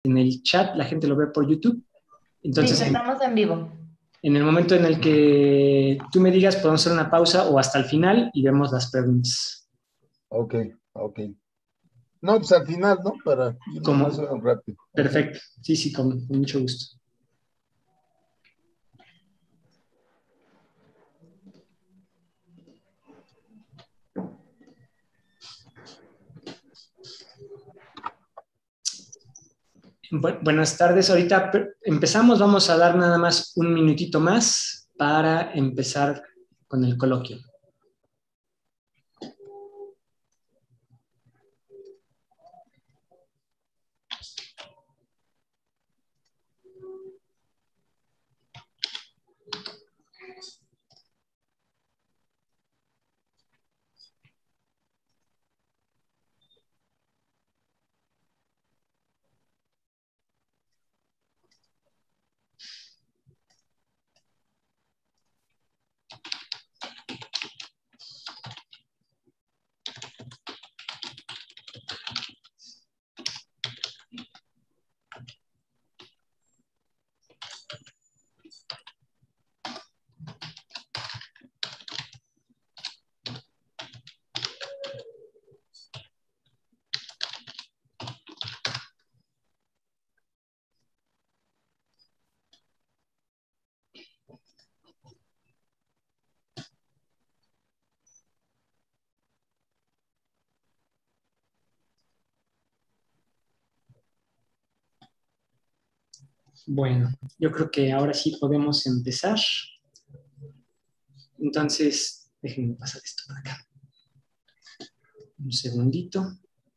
en el chat, la gente lo ve por YouTube. Entonces, sí, estamos en vivo. En el momento en el que tú me digas, podemos hacer una pausa o hasta el final y vemos las preguntas. Ok, ok. No, pues al final, ¿no? Para irnos más rápido. Perfecto. Sí, sí, con mucho gusto. Buenas tardes. Ahorita empezamos. Vamos a dar nada más un minutito más para empezar con el coloquio. Bueno, yo creo que ahora sí podemos empezar. Entonces, déjenme pasar esto por acá. Un segundito.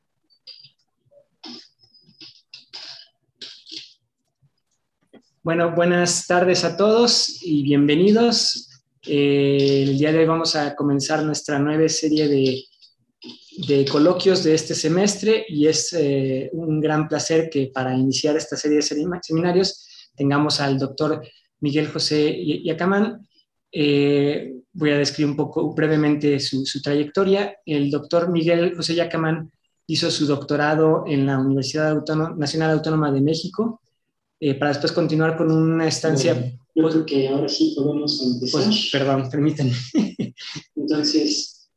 Bueno, buenas tardes a todos y bienvenidos. El día de hoy vamos a comenzar nuestra nueva serie de coloquios de este semestre y es un gran placer que para iniciar esta serie de seminarios tengamos al doctor Miguel José Yacamán. Voy a describir un poco brevemente su trayectoria. El doctor Miguel José Yacamán hizo su doctorado en la Universidad Nacional Autónoma de México para después continuar con una estancia. Bueno, yo creo que ahora sí podemos empezar. Pues, perdón, permítanme. Entonces,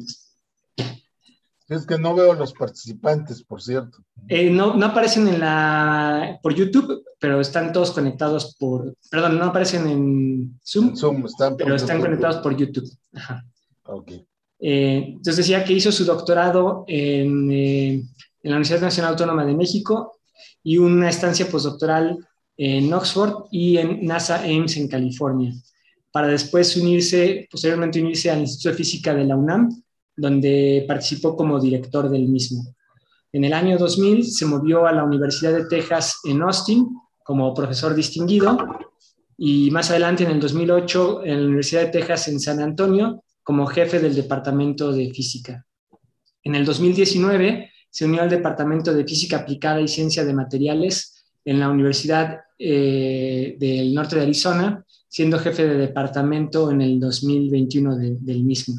es que no veo los participantes, por cierto. No aparecen por YouTube, pero están todos conectados perdón, no aparecen en Zoom, pero están conectados por YouTube. Ajá. Ok. Entonces decía que hizo su doctorado en la Universidad Nacional Autónoma de México y una estancia postdoctoral en Oxford y en NASA Ames en California, para después posteriormente unirse al Instituto de Física de la UNAM, donde participó como director del mismo. En el año 2000 se movió a la Universidad de Texas en Austin como profesor distinguido y más adelante en el 2008 en la Universidad de Texas en San Antonio como jefe del Departamento de Física. En el 2019 se unió al Departamento de Física Aplicada y Ciencia de Materiales en la Universidad del Norte de Arizona, siendo jefe de departamento en el 2021 del mismo.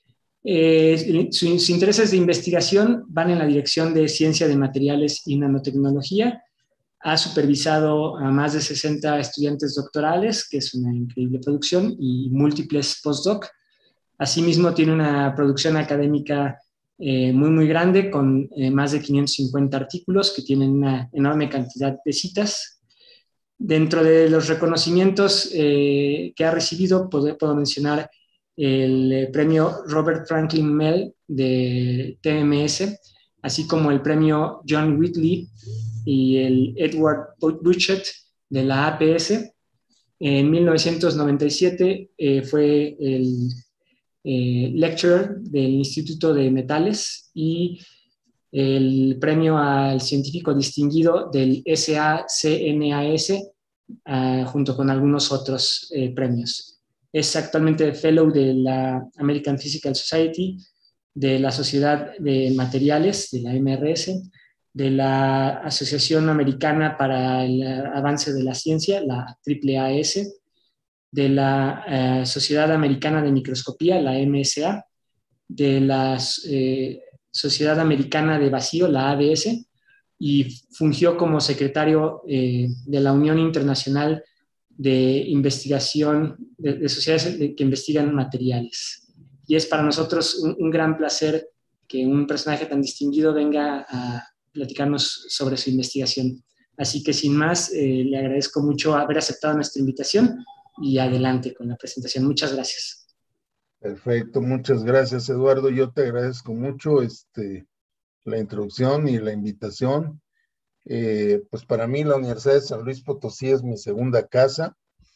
Sus intereses de investigación van en la dirección de ciencia de materiales y nanotecnología. Ha supervisado a más de 60 estudiantes doctorales, que es una increíble producción, y múltiples postdoc. Asimismo, tiene una producción académica muy grande, con más de 550 artículos que tienen una enorme cantidad de citas. Dentro de los reconocimientos que ha recibido, puedo mencionar el premio Robert Franklin Mell de TMS, así como el premio John Whitley y el Edward Buchet de la APS. En 1997 fue el lecturer del Instituto de Metales y el premio al científico distinguido del SACNAS, junto con algunos otros premios. Es actualmente fellow de la American Physical Society, de la Sociedad de Materiales, de la MRS, de la Asociación Americana para el Avance de la Ciencia, la AAAS, de la Sociedad Americana de Microscopía, la MSA, de la Sociedad Americana de Vacío, la ABS, y fungió como secretario de la Unión Internacional de Investigación, de sociedades que investigan materiales. Y es para nosotros un gran placer que un personaje tan distinguido venga a platicarnos sobre su investigación. Así que sin más, le agradezco mucho haber aceptado nuestra invitación y adelante con la presentación. Muchas gracias. Perfecto, muchas gracias, Eduardo. Yo te agradezco mucho la introducción y la invitación. Pues para mí la Universidad de San Luis Potosí es mi segunda casa.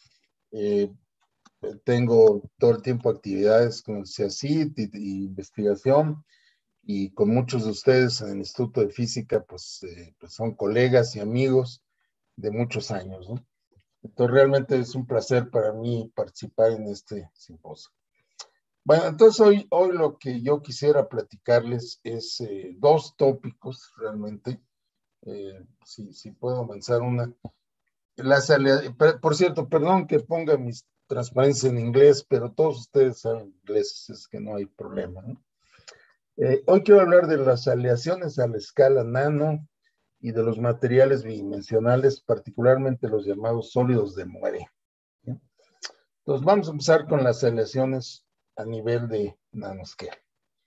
Tengo todo el tiempo actividades con el CIACIT y investigación, y con muchos de ustedes en el Instituto de Física, pues son colegas y amigos de muchos años, ¿no? Entonces realmente es un placer para mí participar en este simposio. Bueno, entonces hoy lo que yo quisiera platicarles es dos tópicos realmente. Si puedo avanzar una. Por cierto, perdón que ponga mis transparencias en inglés, pero todos ustedes saben inglés, es que no hay problema, ¿no? Hoy quiero hablar de las aleaciones a la escala nano y de los materiales bidimensionales, particularmente los llamados sólidos de Moiré, ¿sí? Entonces vamos a empezar con las aleaciones a nivel de nanoscala.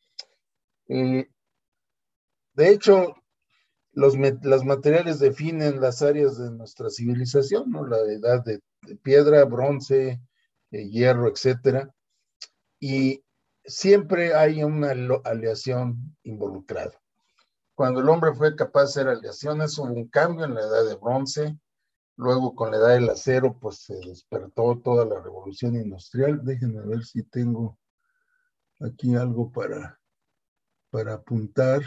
De hecho, los materiales definen las áreas de nuestra civilización, ¿no? La edad de piedra, bronce, hierro, etcétera. Y siempre hay una aleación involucrada. Cuando el hombre fue capaz de hacer aleaciones, hubo un cambio en la edad de bronce. Luego, con la edad del acero, pues se despertó toda la revolución industrial. Déjenme ver si tengo aquí algo para apuntar.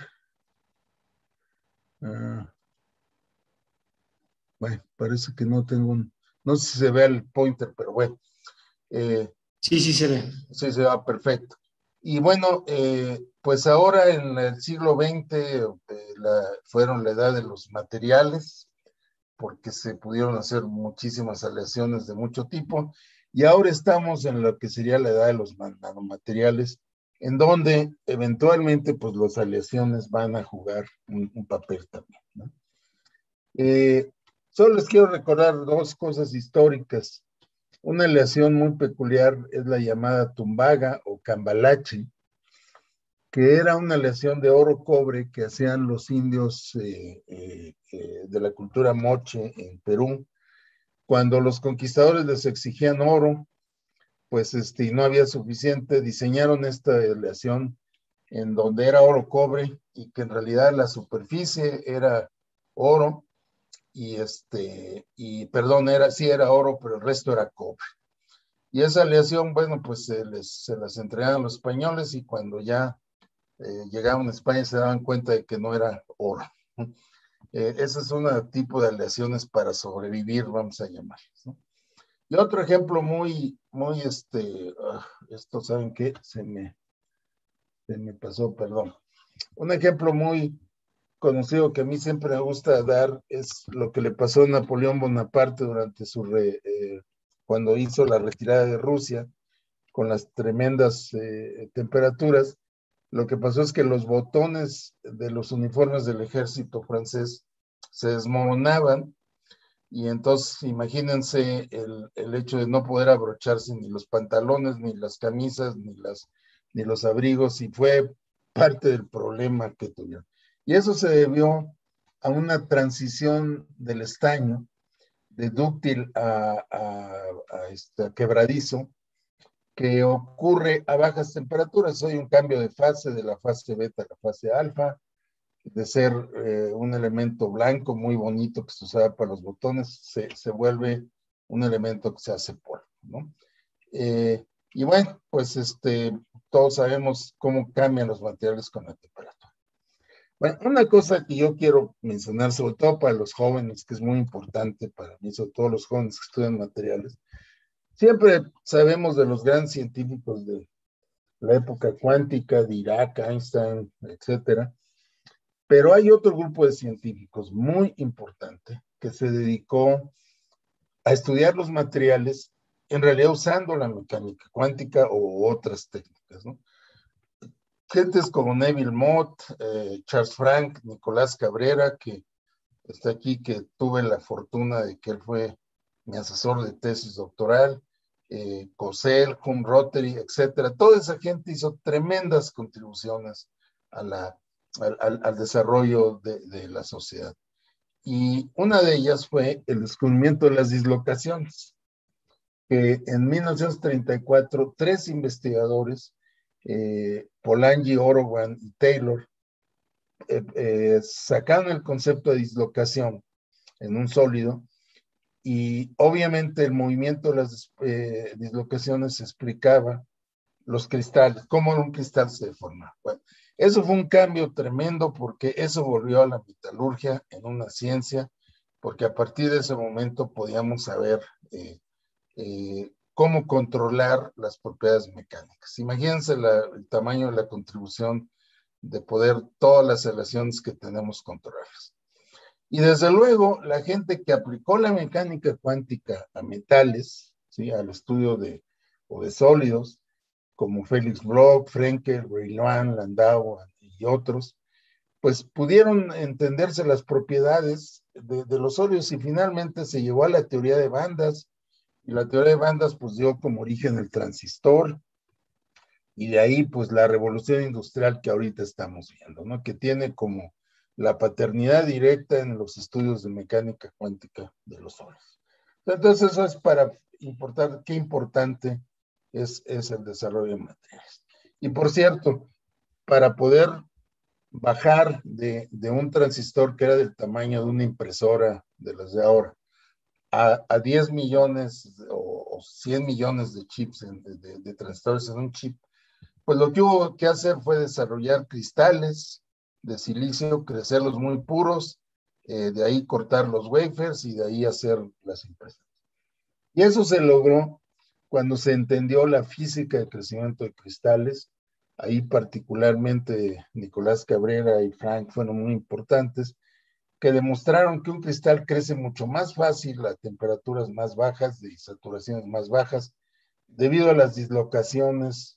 Bueno, parece que no tengo no sé si se ve el pointer, pero bueno. Sí, sí se ve. Sí, se va perfecto. Y bueno, pues ahora en el siglo XX fueron la edad de los materiales, porque se pudieron hacer muchísimas aleaciones de mucho tipo, y ahora estamos en lo que sería la edad de los nanomateriales, en donde eventualmente pues las aleaciones van a jugar un papel también, ¿no? Solo les quiero recordar dos cosas históricas. Una aleación muy peculiar es la llamada tumbaga o cambalache, que era una aleación de oro-cobre que hacían los indios de la cultura moche en Perú. Cuando los conquistadores les exigían oro, pues y no había suficiente, diseñaron esta aleación en donde era oro-cobre y que en realidad la superficie era oro y perdón, sí era oro, pero el resto era cobre. Y esa aleación, bueno, pues se las entregaban los españoles, y cuando ya llegaban a España se daban cuenta de que no era oro. Ese es un tipo de aleaciones para sobrevivir, vamos a llamarlas, ¿no? Y otro ejemplo esto, ¿saben qué? Se me pasó, perdón. Un ejemplo muy conocido que a mí siempre me gusta dar es lo que le pasó a Napoleón Bonaparte durante cuando hizo la retirada de Rusia con las tremendas temperaturas. Lo que pasó es que los botones de los uniformes del ejército francés se desmoronaban, y entonces imagínense el hecho de no poder abrocharse ni los pantalones, ni las camisas, ni los abrigos, y fue parte del problema que tuvieron. Y eso se debió a una transición del estaño de dúctil a quebradizo, que ocurre a bajas temperaturas. Hay un cambio de fase de la fase beta a la fase alfa, de ser un elemento blanco muy bonito que se usaba para los botones, se vuelve un elemento que se hace polvo, ¿no? Y bueno, pues todos sabemos cómo cambian los materiales con la temperatura. Bueno, una cosa que yo quiero mencionar, sobre todo para los jóvenes, que es muy importante para mí, sobre todo los jóvenes que estudian materiales. Siempre sabemos de los grandes científicos de la época cuántica, Dirac, Einstein, etcétera, pero hay otro grupo de científicos muy importante que se dedicó a estudiar los materiales, en realidad usando la mecánica cuántica o otras técnicas, ¿no? Gentes como Neville Mott, Charles Frank, Nicolás Cabrera, que está aquí, que tuve la fortuna de que él fue mi asesor de tesis doctoral, COSEL, Home Rotary, etcétera. Toda esa gente hizo tremendas contribuciones al desarrollo de la sociedad. Y una de ellas fue el descubrimiento de las dislocaciones, que en 1934 tres investigadores, Polanyi, Orowan y Taylor, sacaron el concepto de dislocación en un sólido, y obviamente el movimiento de las dislocaciones explicaba los cristales, cómo un cristal se deforma. Bueno, eso fue un cambio tremendo, porque eso volvió a la metalurgia en una ciencia, porque a partir de ese momento podíamos saber cómo controlar las propiedades mecánicas. Imagínense el tamaño de la contribución de poder todas las relaciones que tenemos controlarlas. Y desde luego, la gente que aplicó la mecánica cuántica a metales, ¿sí?, al estudio de sólidos, como Felix Bloch, Frenkel, Brillouin, Landau y otros, pues pudieron entenderse las propiedades de los sólidos, y finalmente se llegó a la teoría de bandas, y la teoría de bandas pues dio como origen el transistor, y de ahí pues la revolución industrial que ahorita estamos viendo, ¿no?, que tiene como la paternidad directa en los estudios de mecánica cuántica de los sólidos. Entonces eso es para importar qué importante es el desarrollo de materiales. Y por cierto, para poder bajar de un transistor que era del tamaño de una impresora de las de ahora a 10 millones o 100 millones de chips, de transistores en un chip, pues lo que hubo que hacer fue desarrollar cristales de silicio, crecerlos muy puros, de ahí cortar los wafers y de ahí hacer las impresoras. Y eso se logró cuando se entendió la física de crecimiento de cristales. Ahí particularmente Nicolás Cabrera y Frank fueron muy importantes, que demostraron que un cristal crece mucho más fácil a temperaturas más bajas, de saturaciones más bajas, debido a las dislocaciones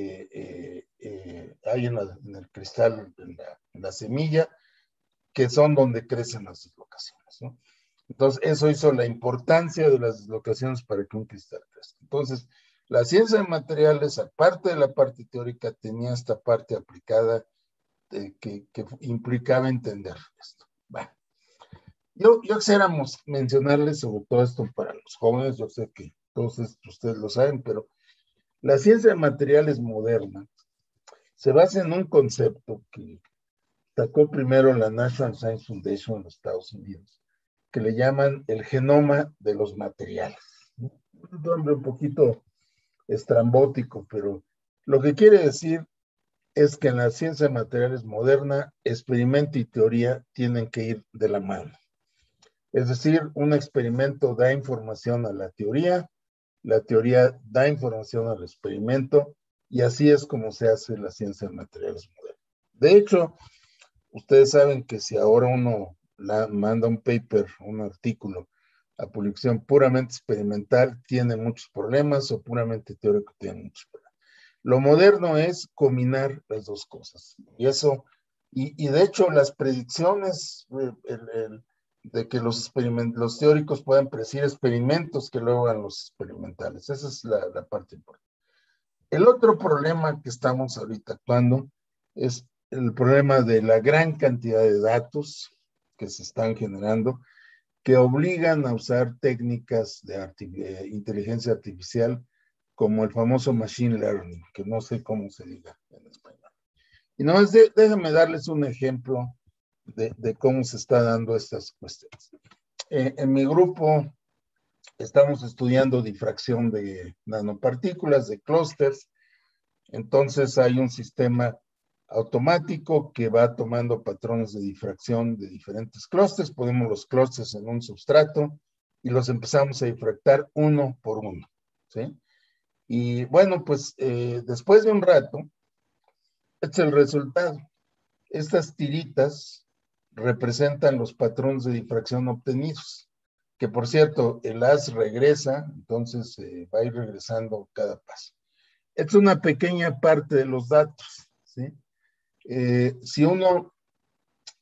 que hay en el cristal, en la semilla, que son donde crecen las dislocaciones, ¿no? Entonces, eso hizo la importancia de las dislocaciones para que un cristal crezca. Entonces, la ciencia de materiales, aparte de la parte teórica, tenía esta parte aplicada que implicaba entender esto. Bueno, yo quisiera mencionarles sobre todo esto para los jóvenes. Yo sé que todos ustedes lo saben, pero la ciencia de materiales moderna se basa en un concepto que sacó primero la National Science Foundation en los Estados Unidos, que le llaman el genoma de los materiales. Un nombre un poquito estrambótico, pero lo que quiere decir es que en la ciencia de materiales moderna, experimento y teoría tienen que ir de la mano. Es decir, un experimento da información a la teoría da información al experimento, y así es como se hace la ciencia de materiales moderna. De hecho, ustedes saben que si ahora uno manda un paper, un artículo a publicación puramente experimental, tiene muchos problemas, o puramente teórico, tiene muchos problemas. Lo moderno es combinar las dos cosas. Y eso, y de hecho, las predicciones de que los teóricos puedan predecir experimentos que luego hagan los experimentales. Esa es la parte importante. El otro problema que estamos ahorita actuando es el problema de la gran cantidad de datos que se están generando, que obligan a usar técnicas de inteligencia artificial, como el famoso machine learning, que no sé cómo se diga en español. Y no, déjenme darles un ejemplo de cómo se está dando estas cuestiones. En mi grupo estamos estudiando difracción de nanopartículas, de clústeres. Entonces hay un sistema automático que va tomando patrones de difracción de diferentes clústeres. Ponemos los clústeres en un substrato y los empezamos a difractar uno por uno, ¿sí? Y bueno, pues después de un rato, este es el resultado. Estas tiritas representan los patrones de difracción obtenidos, que por cierto, el haz regresa, entonces va a ir regresando cada paso. Esta es una pequeña parte de los datos, ¿sí? Si uno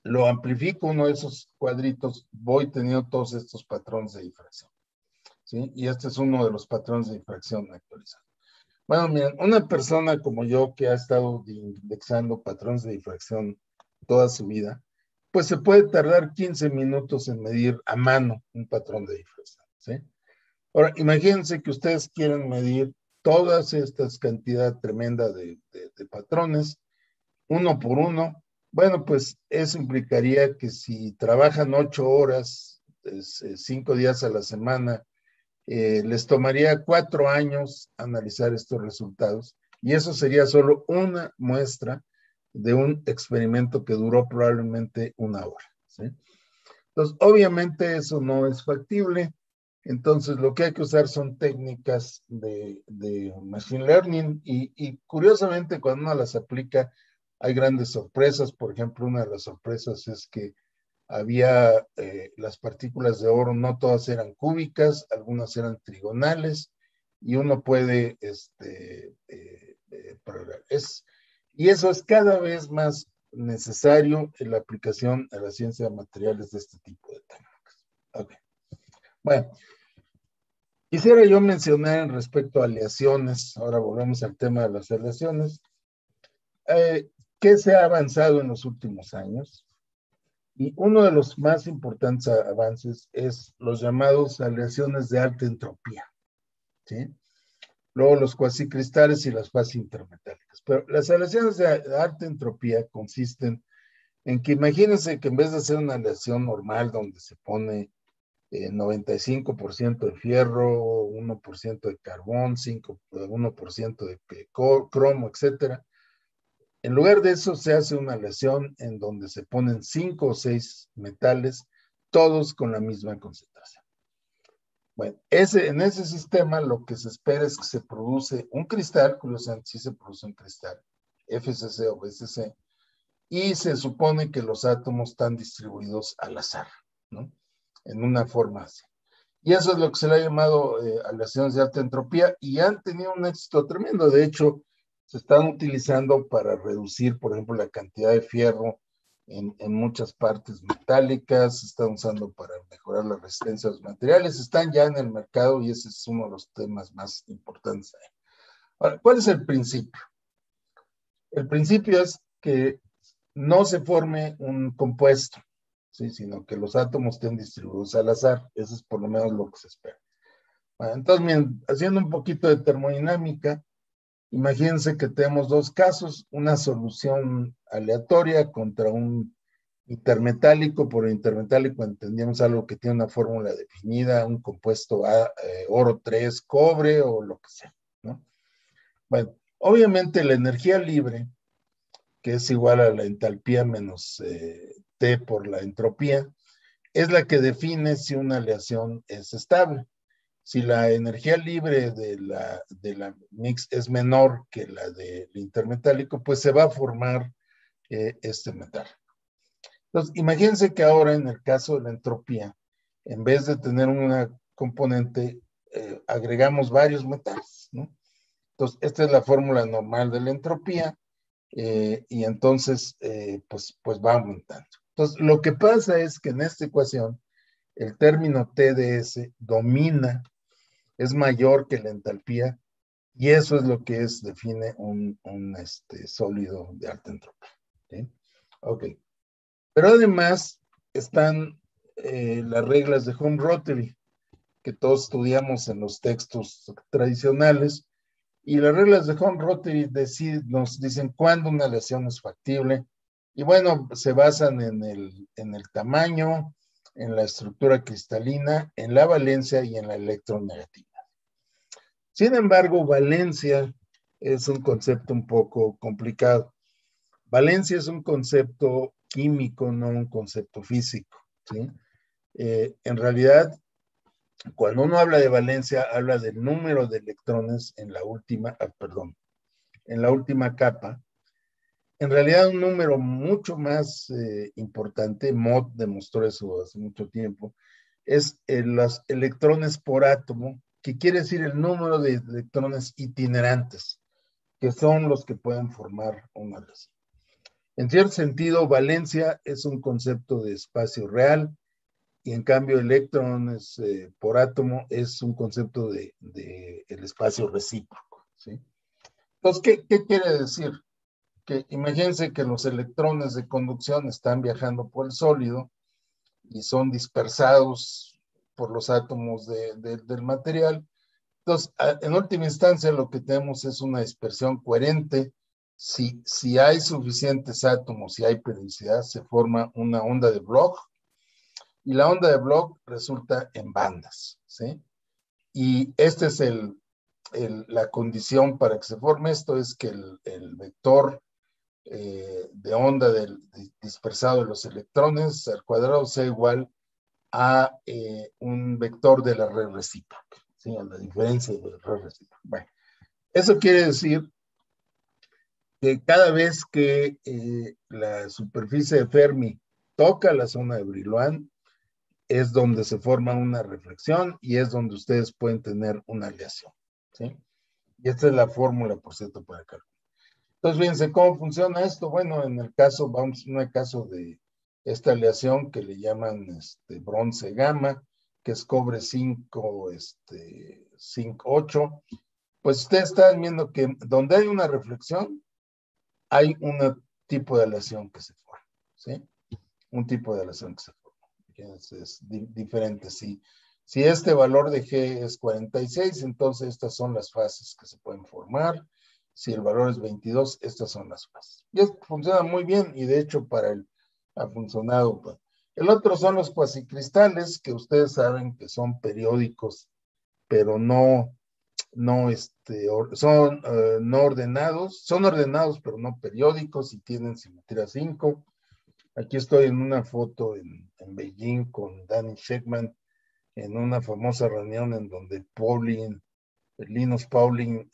lo amplifico uno de esos cuadritos, voy teniendo todos estos patrones de difracción, ¿sí? Y este es uno de los patrones de difracción actualizados. Bueno, miren, una persona como yo que ha estado indexando patrones de difracción toda su vida, pues se puede tardar 15 minutos en medir a mano un patrón de difracción, ¿sí? Ahora, imagínense que ustedes quieren medir todas estas cantidad tremenda de patrones, uno por uno. Bueno, pues eso implicaría que si trabajan 8 horas, 5 días a la semana, les tomaría 4 años analizar estos resultados, y eso sería solo una muestra de un experimento que duró probablemente 1 hora, ¿sí? Entonces, obviamente eso no es factible. Entonces, lo que hay que usar son técnicas de machine learning y curiosamente cuando uno las aplica hay grandes sorpresas. Por ejemplo, una de las sorpresas es que había las partículas de oro, no todas eran cúbicas, algunas eran trigonales, y uno puede, y eso es cada vez más necesario en la aplicación a la ciencia de materiales de este tipo de técnicas. Okay. Bueno, quisiera yo mencionar en respecto a aleaciones, ahora volvemos al tema de las aleaciones, ¿qué se ha avanzado en los últimos años? Y uno de los más importantes avances es los llamados aleaciones de alta entropía, ¿sí? Luego los cuasicristales y las fases intermetálicas. Pero las aleaciones de alta entropía consisten en que imagínense que en vez de hacer una aleación normal donde se pone 95% de fierro, 1% de carbón, 1% de cromo, etcétera. En lugar de eso se hace una aleación en donde se ponen 5 o 6 metales, todos con la misma concentración. Bueno, en ese sistema lo que se espera es que se produce un cristal, curiosamente sí se produce un cristal, FCC o BCC, y se supone que los átomos están distribuidos al azar, ¿no? En una forma así. Y eso es lo que se le ha llamado aleaciones de alta entropía, y han tenido un éxito tremendo. De hecho, se están utilizando para reducir, por ejemplo, la cantidad de fierro en muchas partes metálicas, se están usando para mejorar la resistencia de los materiales, están ya en el mercado y ese es uno de los temas más importantes. Ahora, ¿cuál es el principio? El principio es que no se forme un compuesto, ¿sí? Sino que los átomos estén distribuidos al azar. Eso es por lo menos lo que se espera. Bueno, entonces, miren, haciendo un poquito de termodinámica, imagínense que tenemos dos casos, una solución aleatoria contra un intermetálico. Por intermetálico entendíamos algo que tiene una fórmula definida, un compuesto oro 3, cobre o lo que sea, ¿no? Bueno, obviamente la energía libre, que es igual a la entalpía menos T por la entropía, es la que define si una aleación es estable. Si la energía libre de la mix es menor que la del intermetálico, pues se va a formar este metal. Entonces, imagínense que ahora en el caso de la entropía, en vez de tener una componente, agregamos varios metales, ¿no? Entonces, esta es la fórmula normal de la entropía, y entonces, pues va aumentando. Entonces, lo que pasa es que en esta ecuación, el término TdS domina, es mayor que la entalpía, y eso es lo que define un sólido de alta entropía, ¿sí? Ok. Pero además están las reglas de Hom-Rothery, que todos estudiamos en los textos tradicionales, y las reglas de Hom-Rothery nos dicen cuándo una aleación es factible, y bueno, se basan en el tamaño, en la estructura cristalina, en la valencia y en la electronegatividad. Sin embargo, valencia es un concepto un poco complicado. Valencia es un concepto químico, no un concepto físico, ¿sí? En realidad, cuando uno habla de valencia, habla del número de electrones en la última capa. En realidad, un número mucho más importante, Mott demostró eso hace mucho tiempo, es los electrones por átomo, que quiere decir el número de electrones itinerantes, que son los que pueden formar una aleación. En cierto sentido, valencia es un concepto de espacio real y en cambio electrones por átomo es un concepto de el espacio recíproco, ¿sí? Entonces, ¿qué quiere decir? Que imagínense que los electrones de conducción están viajando por el sólido y son dispersados por los átomos del material. Entonces, en última instancia, lo que tenemos es una dispersión coherente. Si hay suficientes átomos, si hay periodicidad, se forma una onda de Bloch, y la onda de Bloch resulta en bandas, ¿sí? Y esta es la condición para que se forme esto, es que el vector de onda dispersado de los electrones al cuadrado sea igual a un vector de la red recíproca, ¿sí? A la diferencia de la red recíproca. Bueno, eso quiere decir que cada vez que la superficie de Fermi toca la zona de Brillouin, es donde se forma una reflexión y es donde ustedes pueden tener una aleación, ¿sí? Y esta es la fórmula, por cierto, para cálculo. Entonces, fíjense cómo funciona esto. Bueno, en el caso, en el caso de esta aleación que le llaman bronce gamma, que es cobre 5, zinc 8, pues ustedes están viendo que donde hay una reflexión, hay un tipo de aleación que se forma, ¿sí? Un tipo de aleación que se forma. Es diferente. Si este valor de G es 46, entonces estas son las fases que se pueden formar. Si el valor es 22, estas son las fases. Y esto funciona muy bien y de hecho ha funcionado. El otro son los cuasicristales, que ustedes saben que son periódicos, pero son no ordenados. Son ordenados, pero no periódicos y tienen simetría 5. Aquí estoy en una foto en Beijing con Danny Sheckman en una famosa reunión en donde Linus Pauling,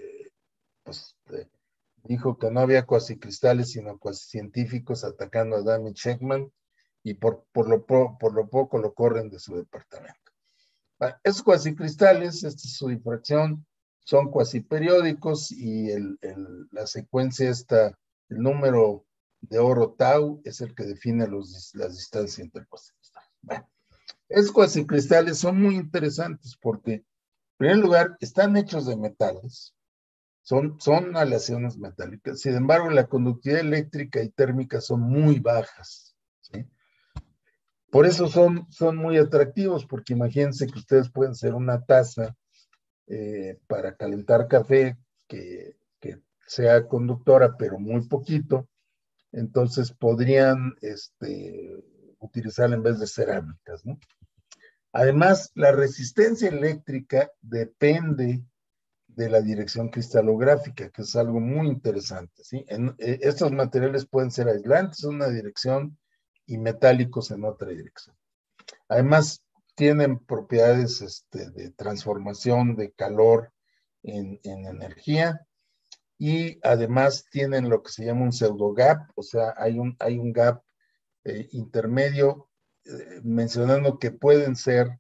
dijo que no había cuasicristales sino cuasicientíficos atacando a Danny Sheckman y por lo poco lo corren de su departamento. Esos cuasicristales, esta es su difracción, son cuasiperiódicos y la secuencia está, el número de oro tau es el que define las distancias entre cuasicristales. Bueno, esos cuasicristales son muy interesantes porque, en primer lugar, están hechos de metales, son aleaciones metálicas, sin embargo, la conductividad eléctrica y térmica son muy bajas, ¿sí? Por eso son muy atractivos, porque imagínense que ustedes pueden ser una taza para calentar café que sea conductora, pero muy poquito, entonces podrían utilizarla en vez de cerámicas, ¿no? Además, la resistencia eléctrica depende de la dirección cristalográfica, que es algo muy interesante, ¿sí? Estos materiales pueden ser aislantes en una dirección y metálicos en otra dirección. Además, tienen propiedades de transformación de calor en energía y además tienen lo que se llama un pseudo gap, o sea, hay un gap intermedio, mencionando que puede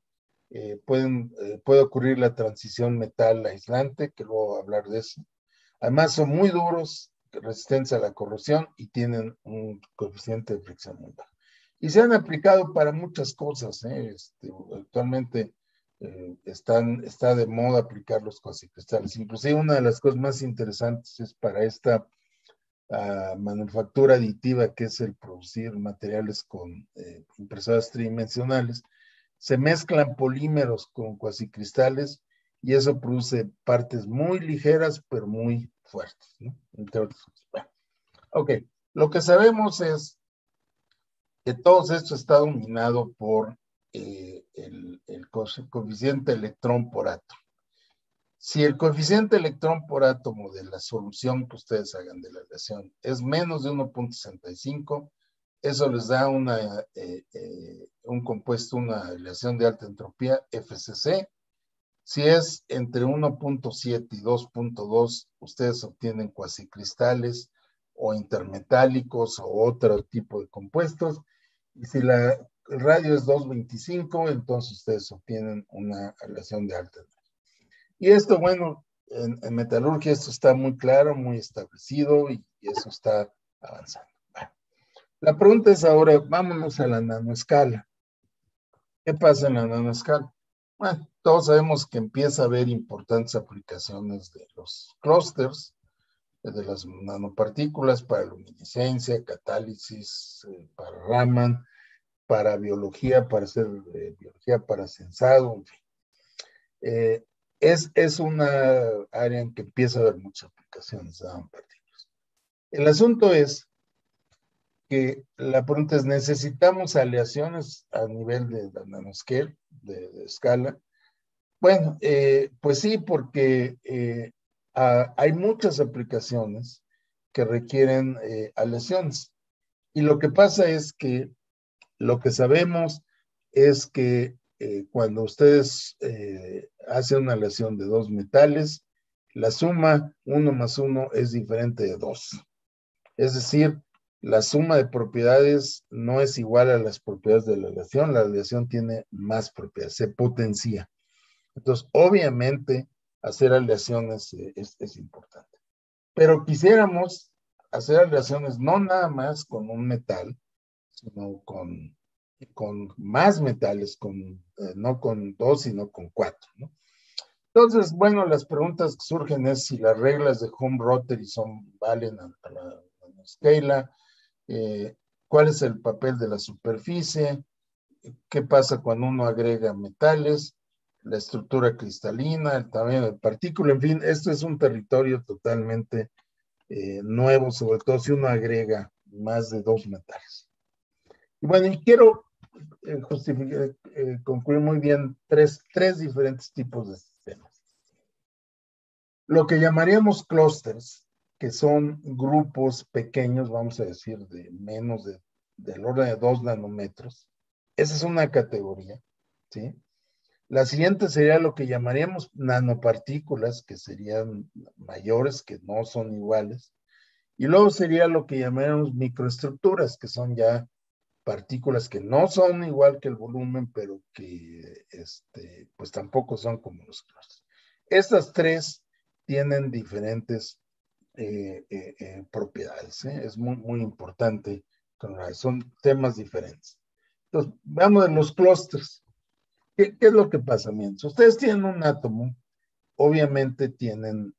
ocurrir la transición metal aislante, que luego voy a hablar de eso. Además, son muy duros, resistentes a la corrosión y tienen un coeficiente de fricción muy bajo. Y se han aplicado para muchas cosas, ¿eh? Actualmente está de moda aplicar los cuasicristales. Inclusive una de las cosas más interesantes es para esta manufactura aditiva, que es el producir materiales con impresoras tridimensionales. Se mezclan polímeros con cuasicristales y eso produce partes muy ligeras pero muy fuertes, ¿no? Entre otras cosas. Bueno, ok, lo que sabemos es que todo esto está dominado por el coeficiente electrón por átomo. Si el coeficiente electrón por átomo de la solución que ustedes hagan de la aleación es menos de 1.65, eso les da un compuesto, una aleación de alta entropía, FCC. Si es entre 1.7 y 2.2, ustedes obtienen cuasicristales o intermetálicos o otro tipo de compuestos. Y si el radio es 2.25, entonces ustedes obtienen una aleación de alta entropía. Y esto, bueno, en metalurgia esto está muy claro, muy establecido y eso está avanzando. La pregunta es ahora, vámonos a la nanoescala. ¿Qué pasa en la nanoescala? Bueno, todos sabemos que empieza a haber importantes aplicaciones de los clústeres, de las nanopartículas para luminiscencia, catálisis, para Raman, para biología, para hacer biología para sensado, en fin. Es una área en que empieza a haber muchas aplicaciones de nanopartículas. El asunto es que la pregunta es, ¿necesitamos aleaciones a nivel de la nanoscale, de escala? Bueno, pues sí, porque hay muchas aplicaciones que requieren aleaciones. Y lo que pasa es que lo que sabemos es que cuando ustedes hacen una aleación de dos metales, la suma 1 más 1 es diferente de 2. Es decir, la suma de propiedades no es igual a las propiedades de la aleación tiene más propiedades, se potencia. Entonces, obviamente, hacer aleaciones es importante. Pero quisiéramos hacer aleaciones no nada más con un metal, sino con más metales, no con 2, sino con 4, ¿no? Entonces, bueno, las preguntas que surgen es si las reglas de Home-Rotary valen a la escala, cuál es el papel de la superficie, qué pasa cuando uno agrega metales, la estructura cristalina, el tamaño de partícula, en fin, esto es un territorio totalmente nuevo, sobre todo si uno agrega más de dos metales. Y bueno, y quiero concluir muy bien tres diferentes tipos de sistemas. Lo que llamaríamos clústeres, que son grupos pequeños, vamos a decir, de menos del orden de 2 nanómetros. Esa es una categoría, ¿sí? La siguiente sería lo que llamaríamos nanopartículas, que serían mayores, que no son iguales. Y luego sería lo que llamaríamos microestructuras, que son ya partículas que no son igual que el volumen, pero que pues tampoco son como los clústeres. Estas tres tienen diferentes propiedades. Es muy, muy importante. Son temas diferentes. Entonces, veamos en los clústeres. ¿Qué es lo que pasa? Mientras ustedes tienen un átomo, obviamente tienen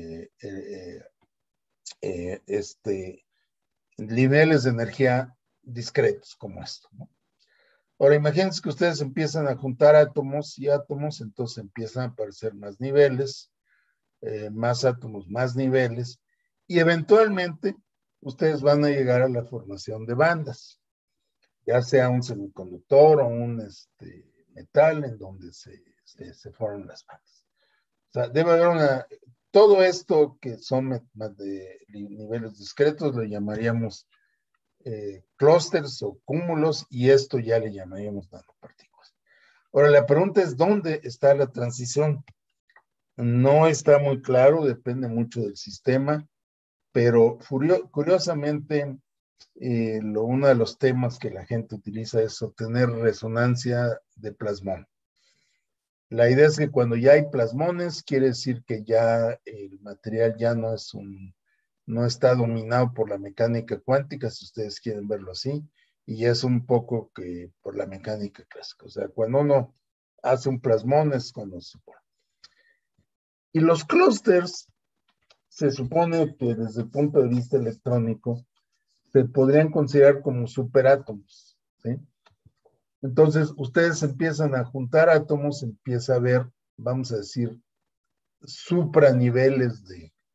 niveles de energía discretos como esto, ¿no? Ahora, imagínense que ustedes empiezan a juntar átomos y átomos, entonces empiezan a aparecer más niveles, más átomos, más niveles, y eventualmente ustedes van a llegar a la formación de bandas, ya sea un semiconductor o un metal en donde se forman las bandas. O sea, debe haber todo esto que son de niveles discretos, lo llamaríamos clústeres o cúmulos, y esto ya le llamaríamos nanopartículas. Ahora, la pregunta es, ¿dónde está la transición? No está muy claro, depende mucho del sistema, pero curiosamente, uno de los temas que la gente utiliza es obtener resonancia de plasmón. La idea es que cuando ya hay plasmones, quiere decir que ya el material ya no está dominado por la mecánica cuántica, si ustedes quieren verlo así, y es un poco que por la mecánica clásica. O sea, cuando uno hace un plasmón es cuando se pone. Y los clústeres se supone que desde el punto de vista electrónico se podrían considerar como superátomos, ¿sí? Entonces, ustedes empiezan a juntar átomos, empieza a haber, vamos a decir, supraniveles